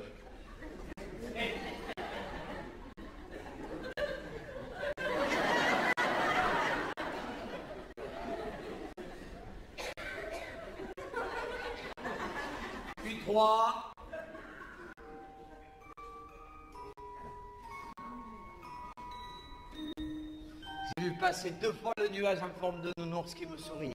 Puis trois. J'ai vu passer deux fois le nuage en forme de nounours qui me souriait.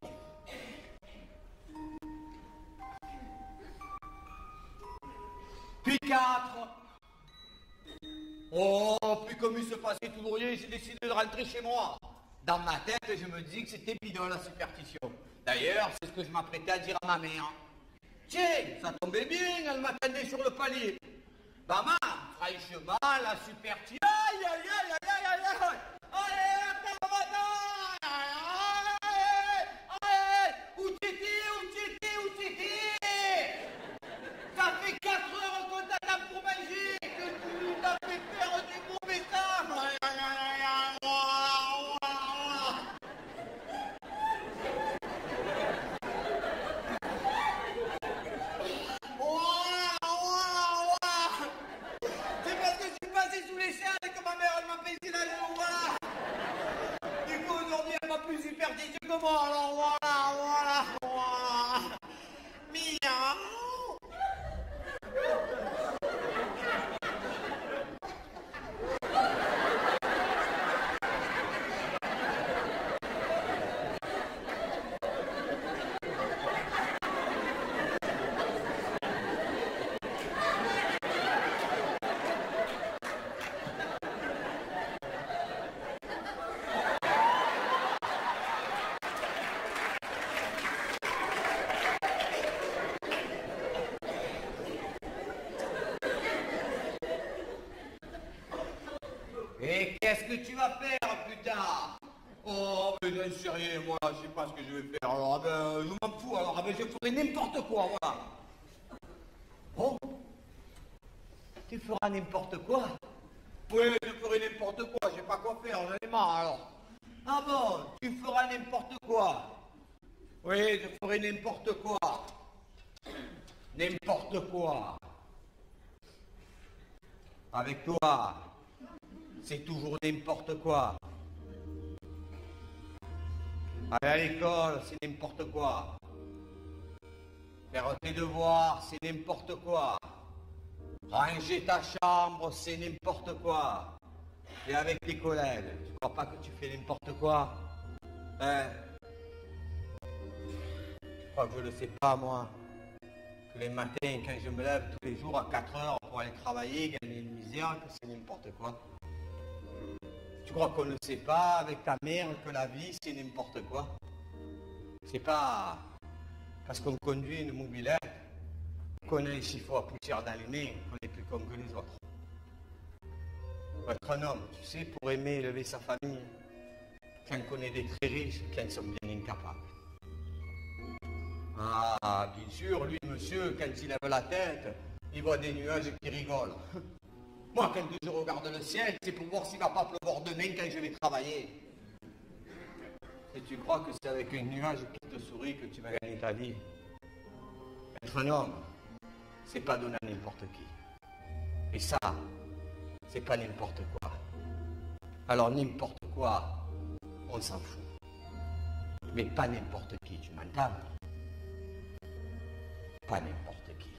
Puis quatre. Oh, puis comme il se passait toujours rien, j'ai décidé de rentrer chez moi. Dans ma tête, je me dis que c'était bidon la superstition. D'ailleurs, c'est ce que je m'apprêtais à dire à ma mère. Tiens, ça tombait bien, elle m'attendait sur le palier. Maman, franchement, la superstition... Aïe, aïe, aïe, aïe, aïe, aïe, aïe. Allez, attends, maman. Allez, allez, où t'étais, où t'étais, où t'étais? Ça fait quatre heures qu'on t'attend pour manger, que tu t'as fait faire du mauvais temps. Aïe, aïe, aïe, aïe, c'est parce que je suis passé sous l'échelle que ma mère elle m'a baisé la joue, voilà. Du coup aujourd'hui elle m'a plus superstitieuse que moi, alors voilà, voilà, voilà. Miaou. Et qu'est-ce que tu vas faire plus tard? Oh, mais j'en sais rien, moi, je sais pas ce que je vais faire. Alors, ah ben, je m'en fous, alors, ah ben, je ferai n'importe quoi, voilà. Oh, tu feras n'importe quoi? Oui, je ferai n'importe quoi, je sais pas quoi faire, j'en ai marre, alors. Ah bon, tu feras n'importe quoi? Oui, je ferai n'importe quoi. N'importe quoi. Avec toi, c'est toujours n'importe quoi. Aller à l'école, c'est n'importe quoi. Faire tes devoirs, c'est n'importe quoi. Ranger ta chambre, c'est n'importe quoi. Et avec tes collègues, tu crois pas que tu fais n'importe quoi? Hein? Je crois que je ne sais pas, moi. Que les matins, quand je me lève tous les jours à quatre heures pour aller travailler, gagner une misère, que c'est n'importe quoi. Tu crois qu'on ne sait pas avec ta mère que la vie c'est n'importe quoi? C'est pas parce qu'on conduit une mobilette qu'on a les chiffres à poussière dans les mains, qu'on est plus con que les autres. Pour être un homme, tu sais, pour aimer élever sa famille, quand on est des très riches, quand ils sont bien incapables. Ah, bien sûr, lui, monsieur, quand il lève la tête, il voit des nuages qui rigolent. Moi, quand je regarde le ciel, c'est pour voir s'il ne va pas pleuvoir demain quand je vais travailler. Et tu crois que c'est avec un nuage qui te sourit que tu vas gagner ta vie? Être un homme, c'est pas donner à n'importe qui. Et ça, c'est pas n'importe quoi. Alors n'importe quoi, on s'en fout. Mais pas n'importe qui, tu m'entends? Pas n'importe qui.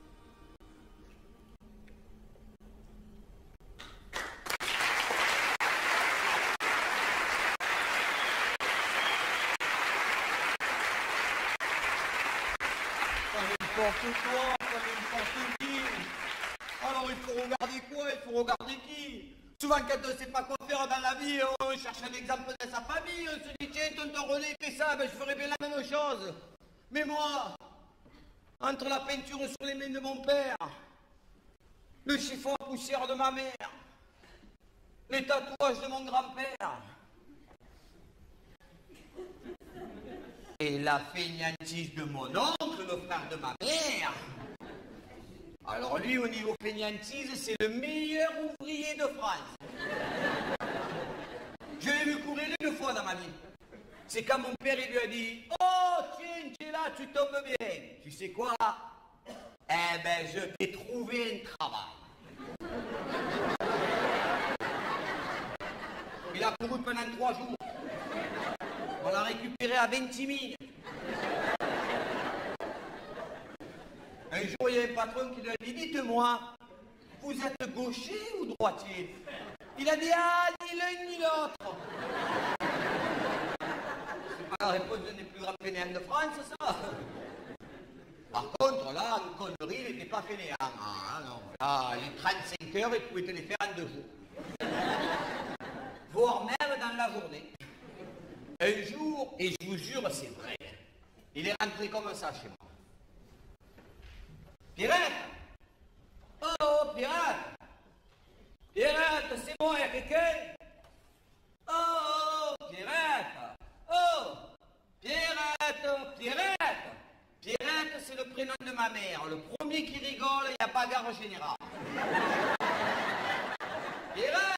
N'importe quoi, pas n'importe qui. Alors il faut regarder quoi? Il faut regarder qui? Souvent quand on ne sait pas quoi faire dans la vie, on cherche un exemple dans sa famille, on se dit tiens, tonton René fait ça, ben je ferais bien la même chose. Mais moi, entre la peinture sur les mains de mon père, le chiffon à poussière de ma mère, les tatouages de mon grand-père, et la fainéantise de mon oncle, le frère de ma mère. Alors lui, au niveau fainéantise, c'est le meilleur ouvrier de France. Je l'ai vu courir une fois dans ma vie. C'est quand mon père il lui a dit « Oh, tiens, tu es là, tu tombes bien. Tu sais quoi? Eh ben, je t'ai trouvé un travail. » Il a couru pendant trois jours. On l'a récupéré à vingt mille. Un jour, il y a un patron qui lui a dit « Dites-moi, vous êtes gaucher ou droitier ?» Il a dit « Ah, ni l'un ni l'autre. » C'est pas la réponse d'un des plus grands fainéants de France, ça. Par contre, là, en conneries, il n'était pas fainéant. Ah non, là, les trente-cinq heures, il pouvait te les faire en deux jours. Voire même dans la journée. Un jour, et je vous jure, c'est vrai, il est rentré comme ça chez moi. Pierrette! Oh, Pierrette! Pierrette, c'est moi, il y a quelqu'un? Oh, Pierrette! Oh, Pierrette, Pierrette! Pierrette, c'est le prénom de ma mère. Le premier qui rigole, il y a bagarre générale. Pierrette!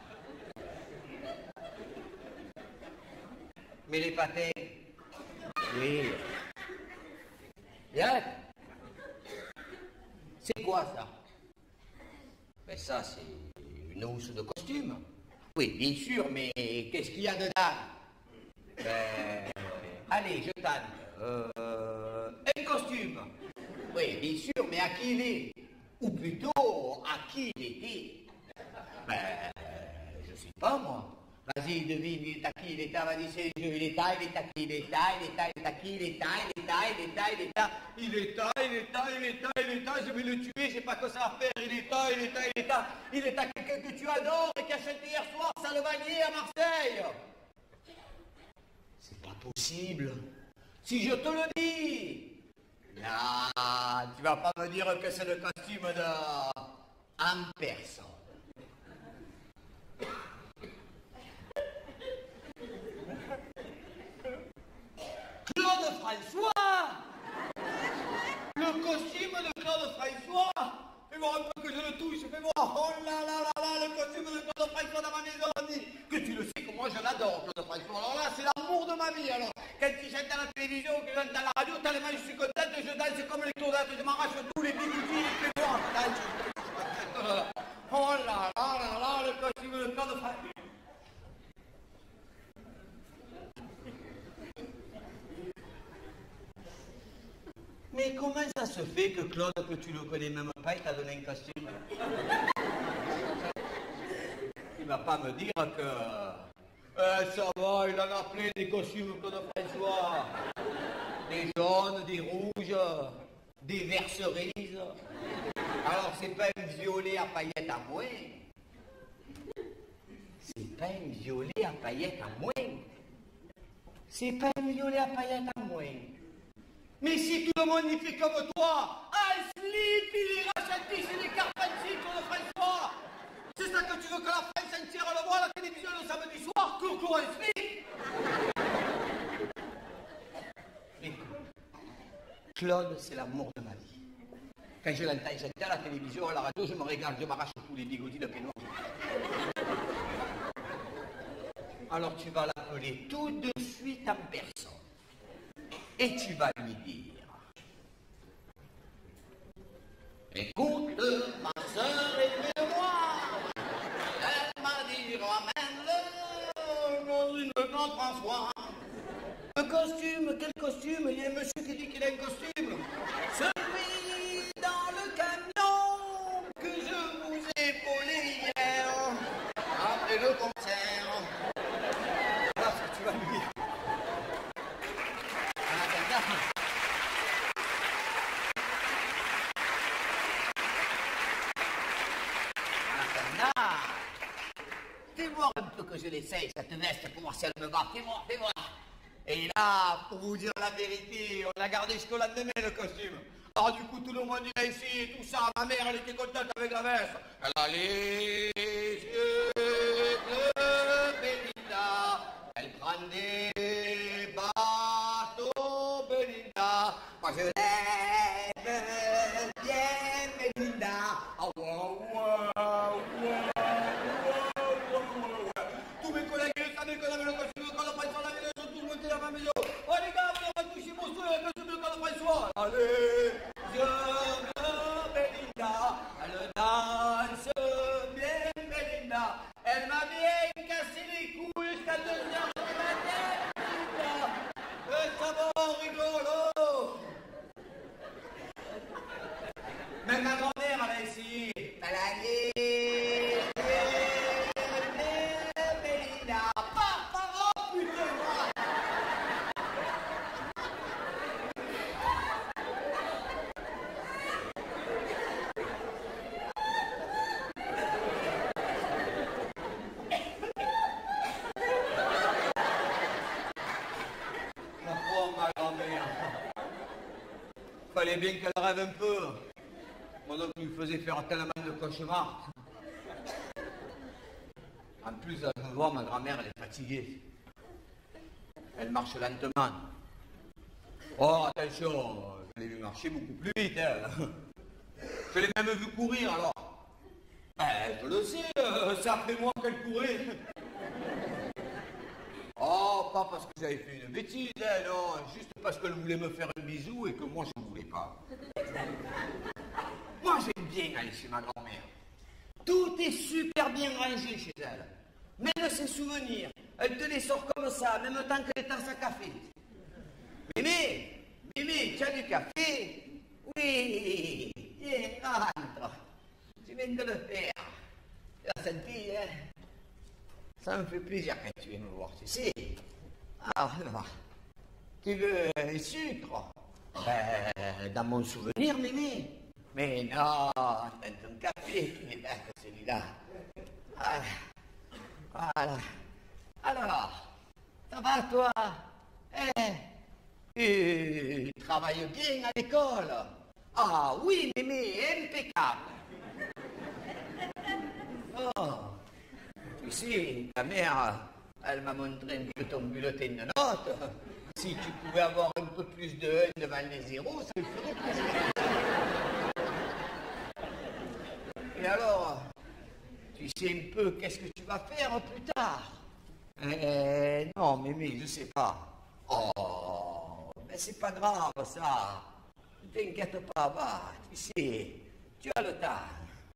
Mais les pâtés? Oui. Pierrette? C'est quoi ça? Ben ça, c'est une housse de costume. Oui, bien sûr, mais qu'est-ce qu'il y a dedans? Ben, allez, je tente. Euh, un costume. Oui, bien sûr, mais à qui il est? Ou plutôt, à qui il était? Ben, je sais pas, moi. Vas-y, devine, il est à qui il est, vas-y, c'est le jeu, il est à, il est à qui il est à, il est à, il est à qui il est à, il est à, il est à, il est à, il est à, il est à, il est à, il est à, je vais le tuer, j'ai pas que ça à faire, il est à, il est à, il est à, il est à quelqu'un que tu adores et qui a chanté hier soir Salvanier à Marseille. C'est pas possible. Si je te le dis, non, tu vas pas me dire que c'est le costume de... en personne. Claude François! Le costume de Claude François! Fais voir un peu que je le touche, fais voir! Oh là là là là, le costume de Claude François dans ma maison, on dit que tu le sais que moi je l'adore, Claude François. Alors là, c'est l'amour de ma vie, alors. Quand tu chantes à la télévision, que tu chantes à la radio, tellement je suis contente, je danse comme les claudettes, je m'arrache tous les bigoudis, les pédoirs. Oh là là là là, le costume de Claude François. Mais comment ça se fait que Claude, que tu le connais même pas, il t'a donné un costume? Il va pas me dire que... Euh, ça va, il en a plein des costumes, Claude François. Des jaunes, des rouges, des verts cerises. Alors c'est pas un violet à paillettes à moins. C'est pas un violet à paillettes à moins. C'est pas un violet à paillettes à moins. Mais si tout le monde y fait comme toi, un slip, il ira chanter chez les Carpentiers, Claude François. C'est ça que tu veux que la France entière le voit à la télévision le samedi soir, coucou un slip. Écoute, Claude, c'est l'amour de ma vie. Quand je l'entends chanter à la télévision, à la radio, je me regarde, je m'arrache tous les bigoudis de peignoir. Alors tu vas l'appeler tout de suite en personne. Et tu vas lui dire, écoute, ma soeur est de moi. Elle m'a dit, ramène-le dans une grande François. Un costume, quel costume? Il y a un monsieur qui dit qu'il a un costume. Celui dans le camion que je vous ai volé hier, après le concert. Voilà ce que tu vas lui dire. Fais voir un peu que je l'essaye, cette veste, pour voir si elle me va. Fais voir, fais voir. Et là, pour vous dire la vérité, on l'a gardé jusqu'au lendemain, le costume. Alors du coup, tout le monde il a essayé, tout ça. Ma mère, elle était contente avec la veste. Elle a les yeux bleus, Belinda. Elle prend des bateaux, Belinda. Moi, je l'aime bien, Belinda. Oh, wow, wow, wow. Tous mes collègues, ils savaient qu'on avait le costume de Claude François à la maison, sont tous montés dans ma maison. Oh les gars, vous n'avez pas touché mon souhait avec le costume de Claude François. Allez, je me Belinda, elle danse bien Belinda. Elle m'a bien cassé les couilles jusqu'à deux heures du matin, Belinda. Et ça va, on rigole. Même ma grand-mère, elle a essayé. Elle a essayé. fallait bien qu'elle rêve un peu. Moi donc, il me faisait faire tellement de cauchemars. En plus, je me vois, ma grand-mère, elle est fatiguée. Elle marche lentement. Oh, attention, je l'ai vu marcher beaucoup plus vite. Hein. Je l'ai même vu courir, alors. Ben, je le sais, euh, ça fait moi qu'elle courait. Oh, pas parce que j'avais fait une bêtise, hein, non, juste parce qu'elle voulait me faire un bisou et que moi, je ne voulais pas. Moi, j'aime bien aller chez ma grand-mère. Tout est super bien rangé chez elle. Même ses souvenirs, elle te les sort comme ça, même temps que les tasses à café. Mémé, Mémé, tu as du café? Oui, viens, rentre. Tu viens de le faire. Tu as senti, hein? Ça me fait plaisir quand tu viens me voir, tu sais. Alors, tu veux un sucre? Ben, dans mon souvenir, Mémé. Mais non, c'est un café qui est là que celui-là. Ah. Voilà. Alors, ça va toi? Eh, tu travailles bien à l'école? Ah oui, Mémé, impeccable. Oh, tu sais, ta mère, elle m'a montré un peu ton bulletin de notes. Si tu pouvais avoir un peu plus de un devant les zéros, ça me ferait plaisir. Et alors, tu sais un peu qu'est-ce que tu vas faire plus tard? Eh, non, Mémé, je sais pas. Oh, mais c'est pas grave, ça. Ne t'inquiète pas, va, tu sais, tu as le temps.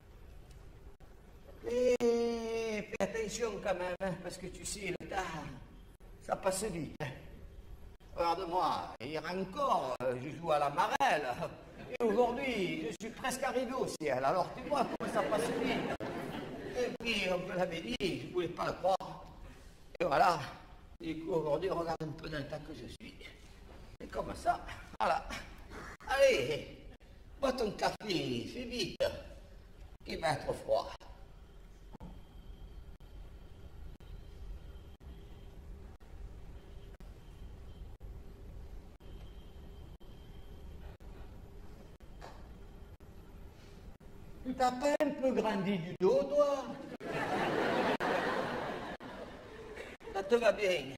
Et fais attention quand même, hein, parce que tu sais, le temps, ça passe vite. Hein. Regarde-moi, hier encore, je joue à la marelle. Et aujourd'hui, je suis presque arrivé au ciel. Alors tu vois comment ça passe vite. Et puis, on me l'avait dit, je ne voulais pas le croire. Et voilà. Du coup, aujourd'hui, regarde un peu dans le temps que je suis. Et comme ça, voilà. Allez, bois ton café, fais vite. Il va être froid. Tu t'as pas un peu grandi du dos, toi? Ça te va bien.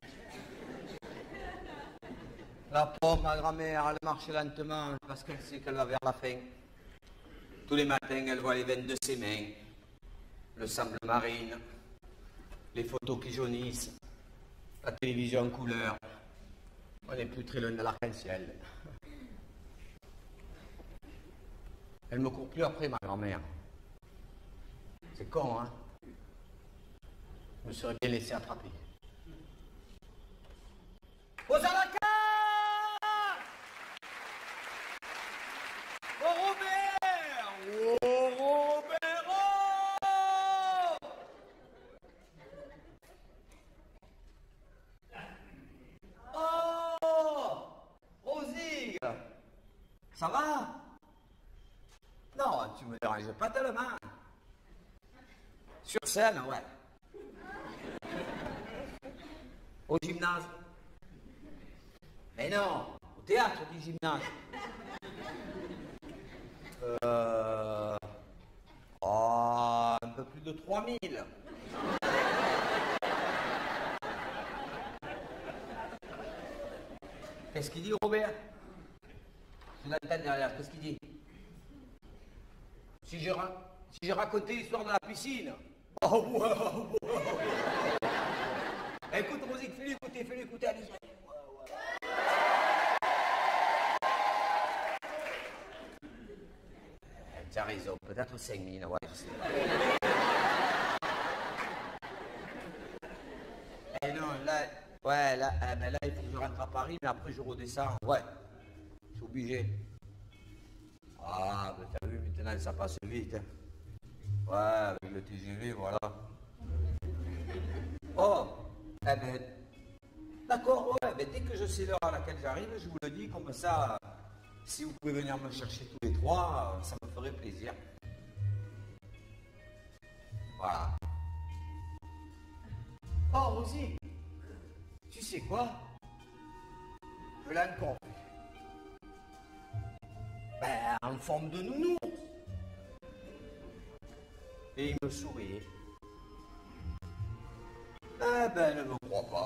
La pauvre, ma grand-mère, elle marche lentement parce qu'elle sait qu'elle va vers la fin. Tous les matins, elle voit les veines de ses mains, le sable marine, les photos qui jaunissent, la télévision en couleur. On n'est plus très loin de l'arc-en-ciel. Elle me court plus après, ma grand-mère. C'est con, hein? Je me serais bien laissé attraper. Aux Alacas! Au Robert! Au Robert! Oh! Rosie! Ça va? Non, tu me déranges pas tellement. Sur scène, ouais. Au gymnase. Mais non, au théâtre du gymnase. Euh... Oh, un peu plus de trois mille. Qu'est-ce qu'il dit, Robert? Je l'entends derrière, qu'est-ce qu'il dit? Si j'ai ra... si raconté l'histoire de la piscine. Oh, wow, wow. Écoute, Rosie, fais-lui écouter, fais-lui écouter, allez-y. Tu as raison, peut-être cinq mille, ouais, je sais. Et non, là, ouais, là, eh ben là, il faut que je rentre à Paris, mais après je redescends. Ouais, je suis obligé. Ah, ben t'as vu, maintenant ça passe vite. Hein. Ouais, avec le T G V, voilà. Oh, eh ben, d'accord, ouais, ben dès que je sais l'heure à laquelle j'arrive, je vous le dis, comme ça, si vous pouvez venir me chercher tous les trois, ça me ferait plaisir. Voilà. Oh, Rosie, tu sais quoi? Je l'ai encore. en forme de nounours. Et il me souriait. Ah ben, elle ne me croit pas.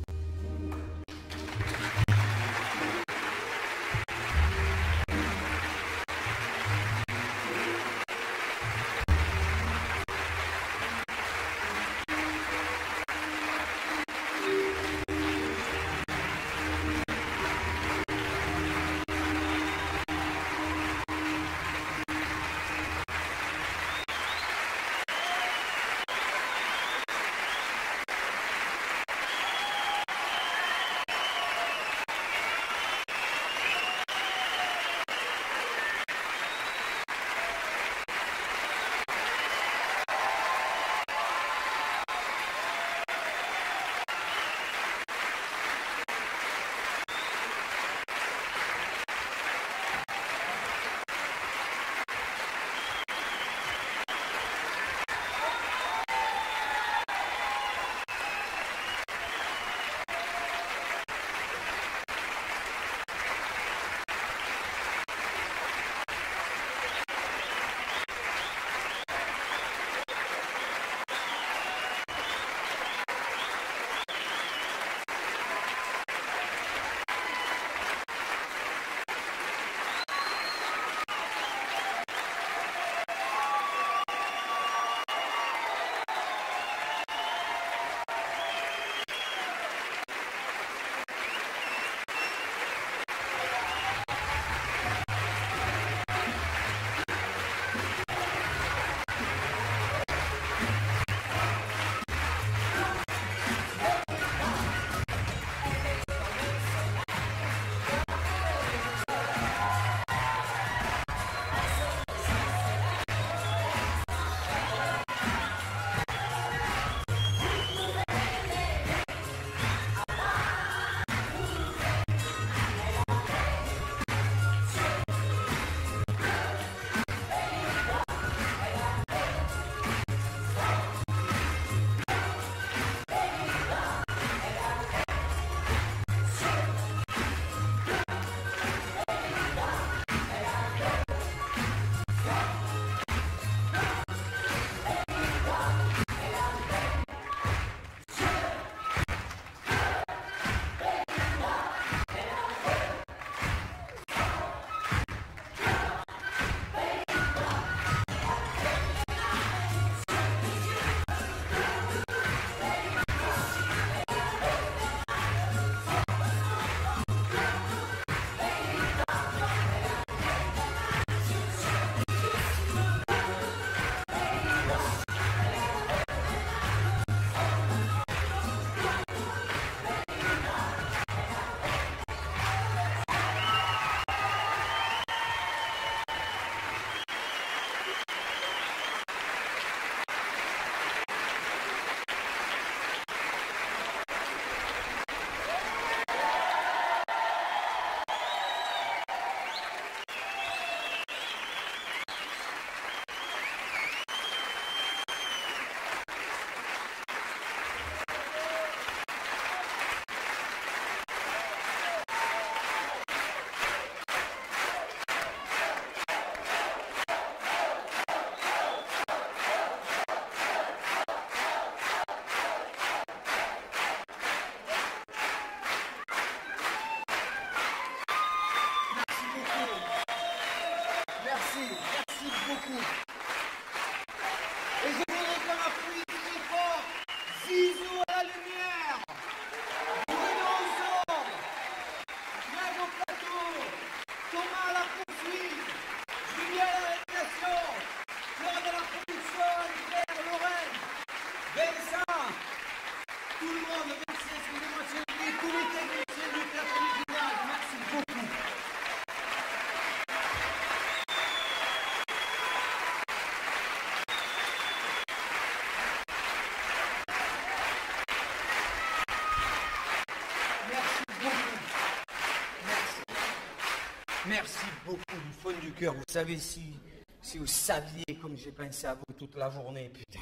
Merci beaucoup du fond du cœur. Vous savez, si, si vous saviez comme j'ai pensé à vous toute la journée, putain.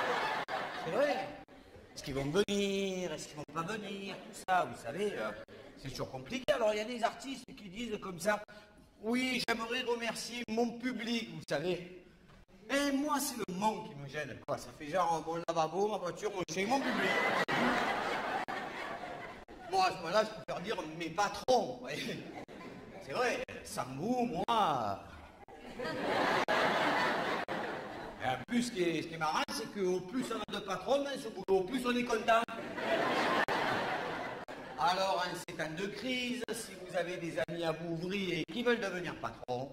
C'est vrai. Est-ce qu'ils vont venir? Est-ce qu'ils vont pas venir? Tout ça, vous savez. Euh, c'est toujours compliqué. Alors, il y a des artistes qui disent comme ça, oui, j'aimerais remercier mon public, vous savez. Et moi, c'est le monde qui me gêne, quoi. Ça fait genre mon lavabo, ma voiture, mon chien, mon public. Bon, à ce moment-là, je préfère dire mes patrons, vous voyez. C'est vrai, Sambou, moi... Et en plus, ce qui est, ce qui est marrant, c'est qu'au plus on a de patrons dans ce boulot, au plus on est content. Alors, en ces temps de crise, si vous avez des amis à vous ouvrir et qui veulent devenir patrons,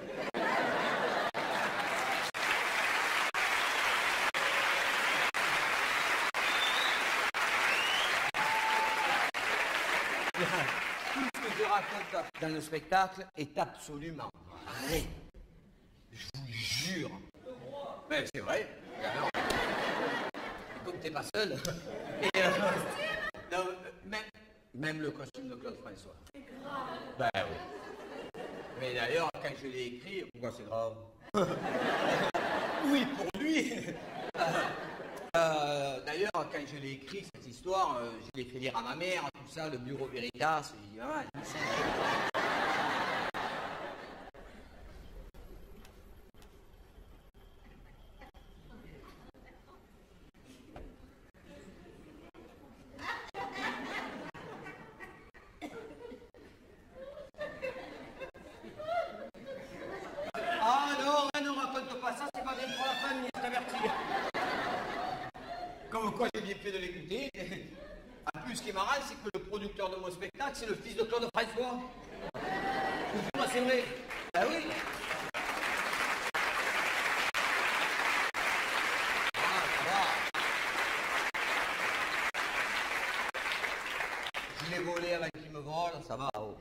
tout ce que je raconte dans le spectacle est absolument vrai. Je vous jure. Mais c'est vrai. Alors, comme t'es pas seul. Et euh, non, même, même le costume de Claude François. Ben oui. Mais d'ailleurs, quand je l'ai écrit, pourquoi c'est grave? Oui, pour lui. Euh, D'ailleurs, quand je l'ai écrit, cette histoire, euh, je l'ai fait lire à ma mère, tout ça, le bureau Veritas. J'ai dit, ah, c'est... Ah non, ne raconte pas ça, c'est pas bien pour la famille, je t'avertis. Comme quoi j'ai bien fait de l'écouter. En plus, ce qui est marrant, c'est que le producteur de mon spectacle, c'est le fils de Claude François. Je vous jure, c'est vrai. Ben oui. Ah, ça va. Je l'ai volé avant qu'il me vole, ça va. Oh.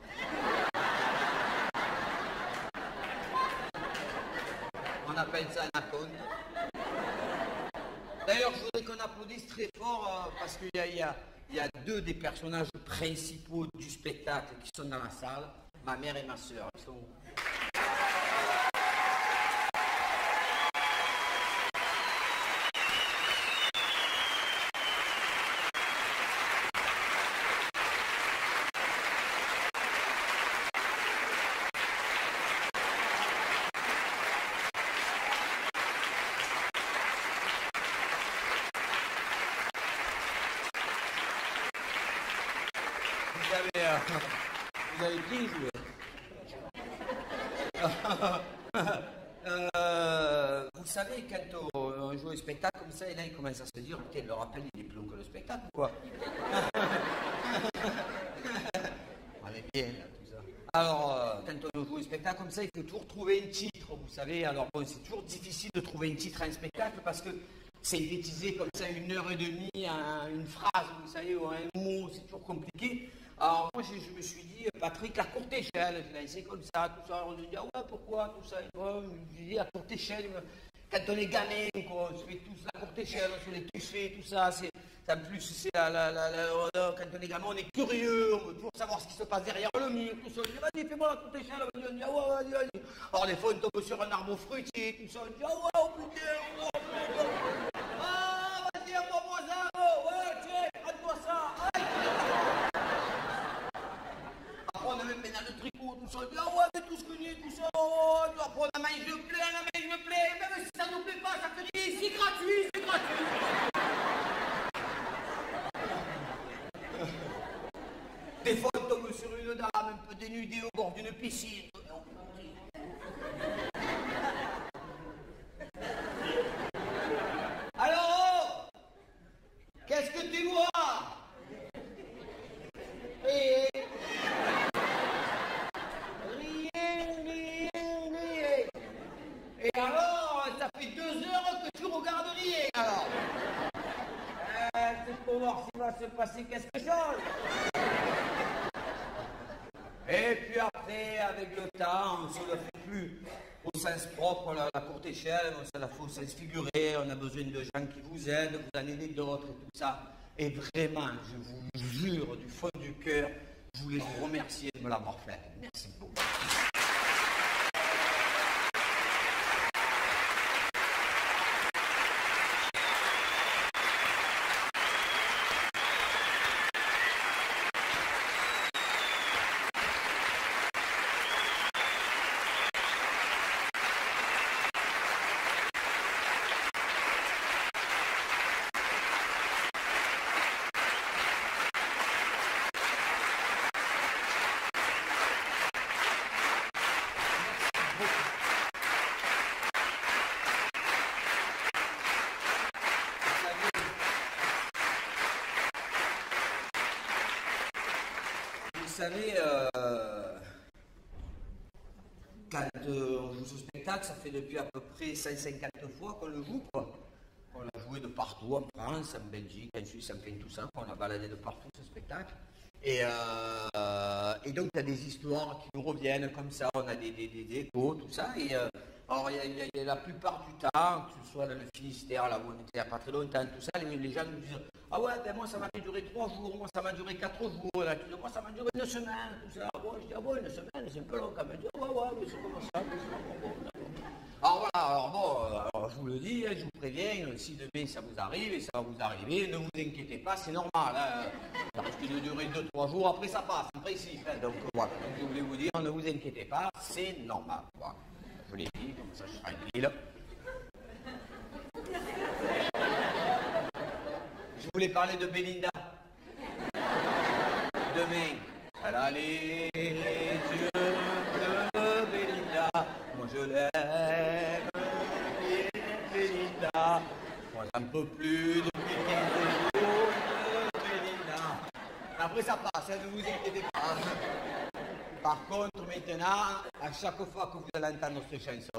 On appelle ça un acompte. D'ailleurs, je voudrais qu'on applaudisse très fort euh, parce qu'il y a, il y, a, il y a deux des personnages principaux du spectacle qui sont dans la salle, ma mère et ma soeur. Ils sont... Vous avez bien joué. euh, vous savez, quand on, on joue au spectacle comme ça, et là, il commence à se dire, putain, le rappel, il est plus long que le spectacle, quoi. On est bien, là, tout ça. Alors, euh, quand on joue au spectacle comme ça, il faut toujours trouver un titre, vous savez. Alors, bon, c'est toujours difficile de trouver un titre à un spectacle parce que synthétiser comme ça une heure et demie, un, une phrase, vous savez, ou un mot, c'est toujours compliqué. Alors moi je, je me suis dit, Patrick, la courte échelle, je l'ai laissé comme ça, tout ça. On se dit, ah ouais, pourquoi, tout ça. Bon, je dis, la courte échelle, quand on est gamin, quoi, on se fait tous la courte échelle, on se les toucher, tout ça. C'est, en plus, c'est la, la, la, la, quand on est gamin, on est curieux, on veut toujours savoir ce qui se passe derrière le mur, tout ça. On dit, vas-y, fais-moi la courte échelle. On dit, ah ouais, vas-y, vas-y. Alors des fois, on tombe sur un arbre fruitier, tout ça. On dit, ah ouais, oh putain, oh putain. Ah, vas-y, envoie-moi ça, oh, ouais, tiens, prends-moi ça. Aïe. On a même dans le tricot, tout ça, on dit, ah ouais, mais tout ce que j'ai, tout ça, oh, après on a main, je me plais, la main, je me plais, même si ça ne nous plaît pas, ça fait dire, c'est gratuit, c'est gratuit. Des fois, on tombe sur une dame un peu dénudée au bord d'une piscine. Alors, qu'est-ce que tu vois? Et... Et alors, ça fait deux heures que tu regardes rien, alors. Euh, c'est pour voir s'il va se passer quelque chose. Et puis après, avec le temps, on ne se le fait plus au sens propre, la, la courte échelle, on se la fait au sens figuré, on a besoin de gens qui vous aident, vous en aidez d'autres et tout ça. Et vraiment, je vous jure du fond du cœur, je voulais vous remercier de me l'avoir fait. Merci beaucoup. savez, euh, quand euh, on joue ce spectacle, ça fait depuis à peu près cent cinquante fois qu'on le joue, quoi. On l'a joué de partout, en France, en Belgique, en Suisse, en Pays, tout ça. On a baladé de partout, ce spectacle. Et, euh, et donc, il y a des histoires qui nous reviennent comme ça. On a des, des, des, des échos, tout ça. Et euh, alors, il y, a, il y a la plupart du temps, que ce soit dans le Finistère, là où on était il n'y a pas très longtemps, tout ça, les, les gens nous disent « Ah ouais, ben moi, ça m'a duré trois jours, moi, ça m'a duré quatre jours, là, tu dis, moi, ça m'a duré une semaine, tout ça. » Bon, je dis « Ah bon, une semaine, c'est un peu long quand même. » Je dis « Ouais, ouais, mais c'est comme ça, mais c'est pas bon, bon. » Alors voilà, alors bon, alors, je vous le dis, je vous préviens, si demain ça vous arrive, et ça va vous arriver, ne vous inquiétez pas, c'est normal. Hein. Ça risque de durer deux trois jours, après ça passe, en principe. Hein. Donc voilà, donc, je voulais vous dire, ne vous inquiétez pas, c'est normal. Voilà. Je l'ai dit, comme ça je suis tranquille. Je voulais parler de Belinda. Demain, elle a les yeux bleus, Belinda. Moi je l'aime, Belinda. Moi j'en peux plus depuis quinze jours de Belinda. Après ça passe, hein, ne vous inquiétez pas. Par contre, maintenant, à chaque fois que vous allez entendre cette chanson,